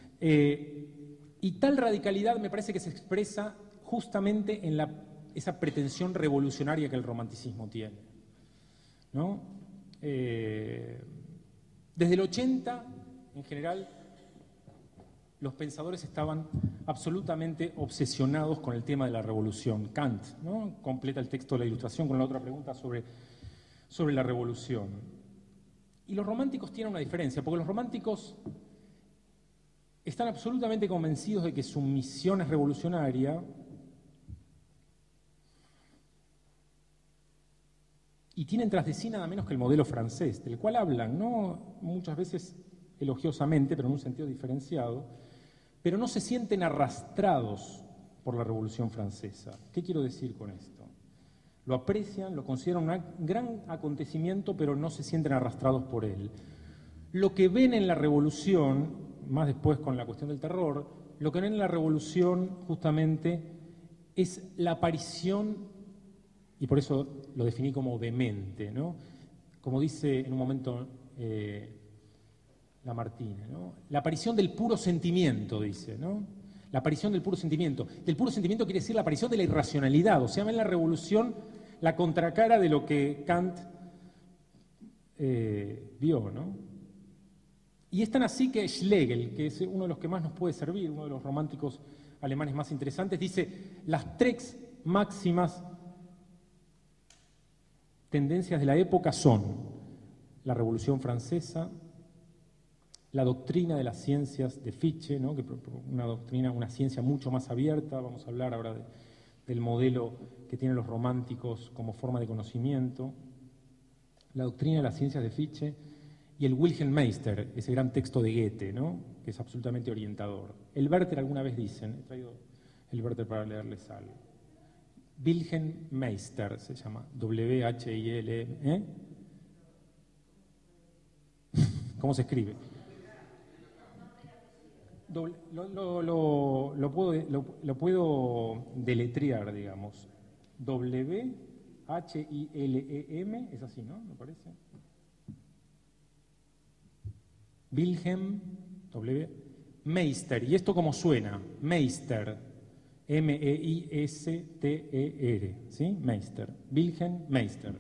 [SPEAKER 1] Y tal radicalidad me parece que se expresa justamente en esa pretensión revolucionaria que el romanticismo tiene, ¿no? Desde el 80, en general, los pensadores estaban absolutamente obsesionados con el tema de la revolución. Kant, ¿no?, completa el texto de la Ilustración con la otra pregunta sobre la revolución. Y los románticos tienen una diferencia, porque los románticos están absolutamente convencidos de que su misión es revolucionaria y tienen tras de sí nada menos que el modelo francés, del cual hablan, ¿no?, muchas veces elogiosamente, pero en un sentido diferenciado, pero no se sienten arrastrados por la Revolución Francesa. ¿Qué quiero decir con esto? Lo aprecian, lo consideran un gran acontecimiento, pero no se sienten arrastrados por él. Lo que ven en la Revolución, más después con la cuestión del terror, lo que ven en la Revolución justamente es la aparición, y por eso lo definí como demente, ¿no?, como dice en un momento Lamartine, ¿no?, la aparición del puro sentimiento, dice, ¿no?, la aparición del puro sentimiento. Del puro sentimiento quiere decir la aparición de la irracionalidad, o sea, ven la revolución la contracara de lo que Kant vio, ¿no? Y es tan así que Schlegel, que es uno de los que más nos puede servir, uno de los románticos alemanes más interesantes, dice: las 3 máximas tendencias de la época son la Revolución Francesa, la doctrina de las ciencias de Fichte, ¿no?, que una ciencia mucho más abierta. Vamos a hablar ahora del modelo que tienen los románticos como forma de conocimiento, la doctrina de las ciencias de Fichte y el Wilhelm Meister, ese gran texto de Goethe, ¿no?, que es absolutamente orientador. El Werther, alguna vez dicen, he traído el Werther para leerles algo. Wilhelm Meister se llama, W-H-I-L-M, ¿eh? ¿Cómo se escribe? Lo puedo deletrear, digamos. W-H-I-L-E-M, es así, ¿no? ¿Me parece? Wilhelm Meister. ¿Y esto cómo suena? Meister. M-E-I-S-T-E-R. ¿Sí? Meister. Wilhelm Meister.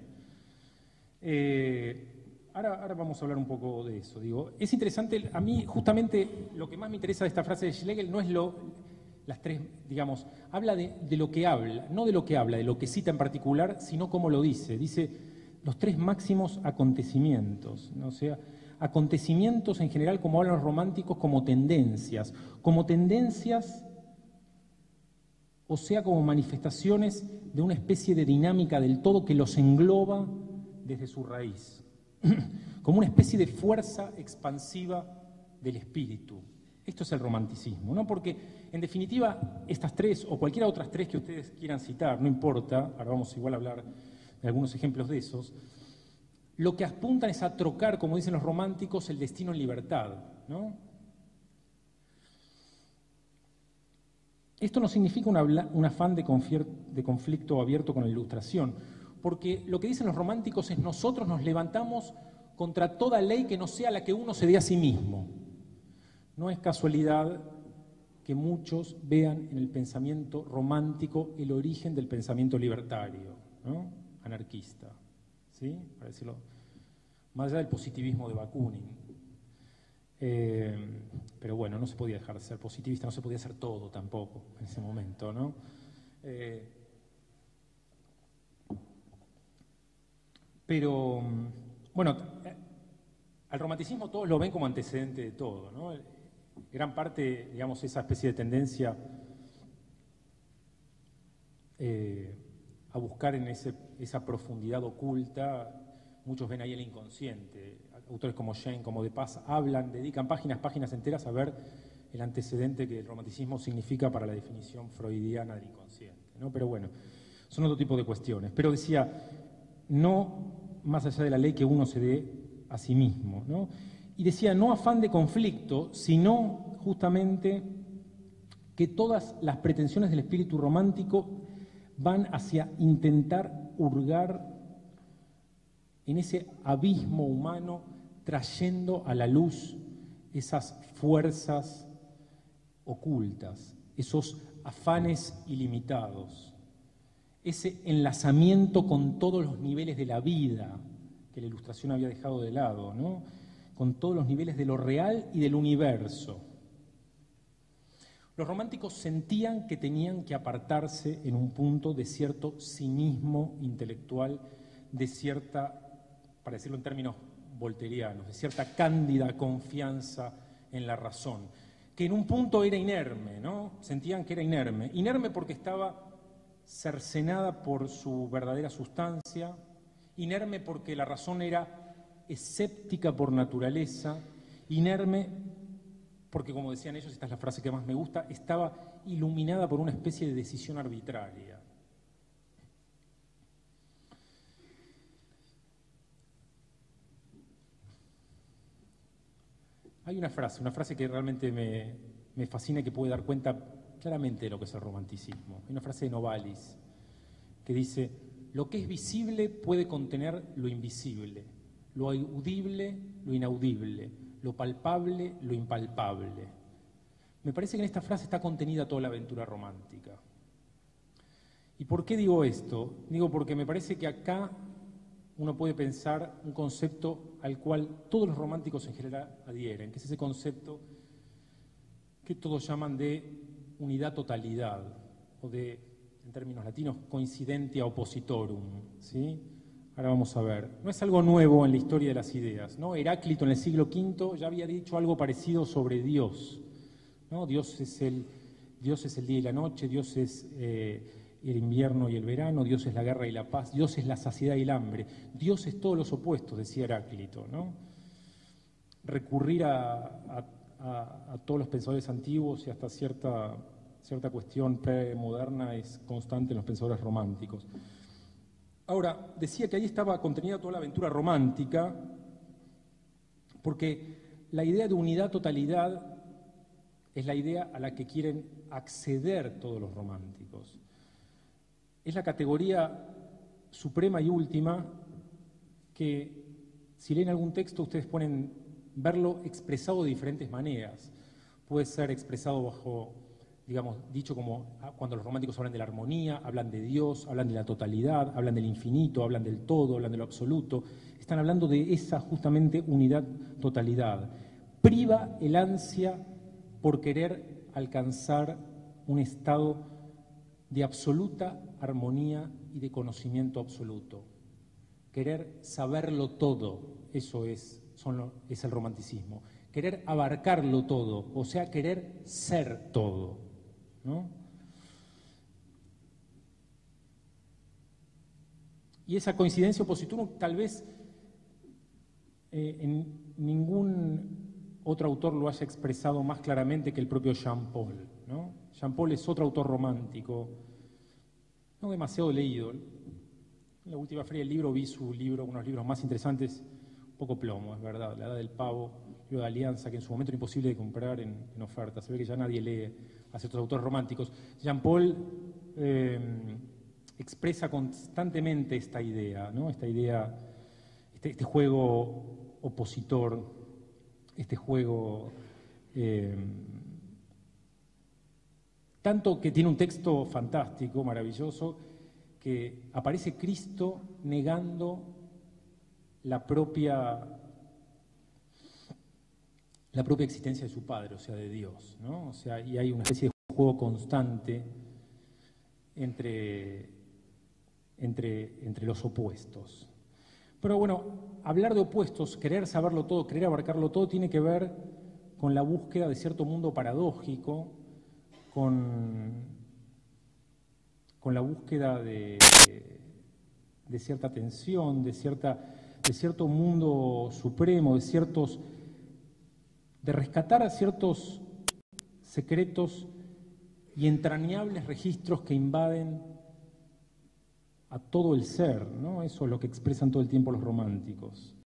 [SPEAKER 1] Ahora vamos a hablar un poco de eso. Digo, es interesante, a mí justamente lo que más me interesa de esta frase de Schlegel no es las 3, digamos, habla de lo que habla, no de lo que habla, de lo que cita en particular, sino cómo lo dice. Dice los 3 máximos acontecimientos, ¿no? O sea, acontecimientos en general, como hablan los románticos, como tendencias, o sea, como manifestaciones de una especie de dinámica del todo que los engloba desde su raíz, como una especie de fuerza expansiva del espíritu. Esto es el romanticismo, ¿no? Porque, en definitiva, estas 3 o cualquiera otras 3 que ustedes quieran citar, no importa, ahora vamos igual a hablar de algunos ejemplos de esos, lo que apuntan es a trocar, como dicen los románticos, el destino en libertad, ¿no? Esto no significa un afán de conflicto abierto con la Ilustración, porque lo que dicen los románticos es: nosotros nos levantamos contra toda ley que no sea la que uno se dé a sí mismo. No es casualidad que muchos vean en el pensamiento romántico el origen del pensamiento libertario, ¿no?, anarquista, ¿sí?, para decirlo, más allá del positivismo de Bakunin. Pero bueno, no se podía dejar de ser positivista, no se podía hacer todo tampoco en ese momento, ¿no? Pero, bueno, al romanticismo todos lo ven como antecedente de todo, ¿no? Gran parte, digamos, esa especie de tendencia a buscar en esa profundidad oculta, muchos ven ahí el inconsciente. Autores como Jane, como De Paz, dedican páginas enteras a ver el antecedente que el romanticismo significa para la definición freudiana del inconsciente, ¿no? Pero bueno, son otro tipo de cuestiones. Pero decía, no más allá de la ley que uno se dé a sí mismo, ¿no? Y decía, no afán de conflicto, sino justamente que todas las pretensiones del espíritu romántico van hacia intentar hurgar en ese abismo humano, trayendo a la luz esas fuerzas ocultas, esos afanes ilimitados, ese enlazamiento con todos los niveles de la vida que la Ilustración había dejado de lado, ¿no? Con todos los niveles de lo real y del universo. Los románticos sentían que tenían que apartarse en un punto de cierto cinismo intelectual, de cierta, para decirlo en términos volterianos, de cierta cándida confianza en la razón, que en un punto era inerme, ¿no? Sentían que era inerme. Inerme porque estaba cercenada por su verdadera sustancia, inerme porque la razón era escéptica por naturaleza, inerme porque, como decían ellos, esta es la frase que más me gusta, estaba iluminada por una especie de decisión arbitraria. Hay una frase que realmente me fascina y que puede dar cuenta claramente de lo que es el romanticismo. Hay una frase de Novalis que dice: lo que es visible puede contener lo invisible, lo audible, lo inaudible, lo palpable, lo impalpable. Me parece que en esta frase está contenida toda la aventura romántica. ¿Y por qué digo esto? Digo porque me parece que acá uno puede pensar un concepto al cual todos los románticos en general adhieren, que es ese concepto que todos llaman de unidad-totalidad, o de, en términos latinos, coincidentia oppositorum, ¿sí? Ahora vamos a ver. No es algo nuevo en la historia de las ideas, ¿no? Heráclito en el siglo V ya había dicho algo parecido sobre Dios, ¿no? Dios es el día y la noche, Dios es el invierno y el verano, Dios es la guerra y la paz, Dios es la saciedad y el hambre, Dios es todos los opuestos, decía Heráclito, ¿no? Recurrir a todos los pensadores antiguos y hasta cierta cuestión premoderna es constante en los pensadores románticos. Ahora, decía que ahí estaba contenida toda la aventura romántica, porque la idea de unidad-totalidad es la idea a la que quieren acceder todos los románticos. Es la categoría suprema y última que, si leen algún texto, ustedes pueden verlo expresado de diferentes maneras. Puede ser expresado bajo, digamos, dicho como cuando los románticos hablan de la armonía, hablan de Dios, hablan de la totalidad, hablan del infinito, hablan del todo, hablan de lo absoluto. Están hablando de esa justamente unidad-totalidad. Priva el ansia por querer alcanzar un estado de absoluta armonía y de conocimiento absoluto. Querer saberlo todo, eso es el romanticismo. Querer abarcarlo todo, o sea, querer ser todo, ¿no? Y esa coincidencia opositura tal vez en ningún otro autor lo haya expresado más claramente que el propio Jean Paul, ¿no? Jean Paul es otro autor romántico, no demasiado leído. En la última feria del libro vi su libro, unos libros más interesantes, un poco plomo, es verdad, La Edad del Pavo, libro de Alianza, que en su momento era imposible de comprar en oferta. Se ve que ya nadie lee a ciertos autores románticos. Jean Paul expresa constantemente esta idea, ¿no? Esta idea, este juego opositor, este juego tanto que tiene un texto fantástico, maravilloso, que aparece Cristo negando la propia existencia de su Padre, o sea, de Dios, ¿no? O sea, y hay una especie de juego constante entre los opuestos. Pero bueno, hablar de opuestos, querer saberlo todo, querer abarcarlo todo, tiene que ver con la búsqueda de cierto mundo paradójico, con la búsqueda de cierta tensión, de cierto mundo supremo, de rescatar a ciertos secretos y entrañables registros que invaden a todo el ser, ¿no? Eso es lo que expresan todo el tiempo los románticos.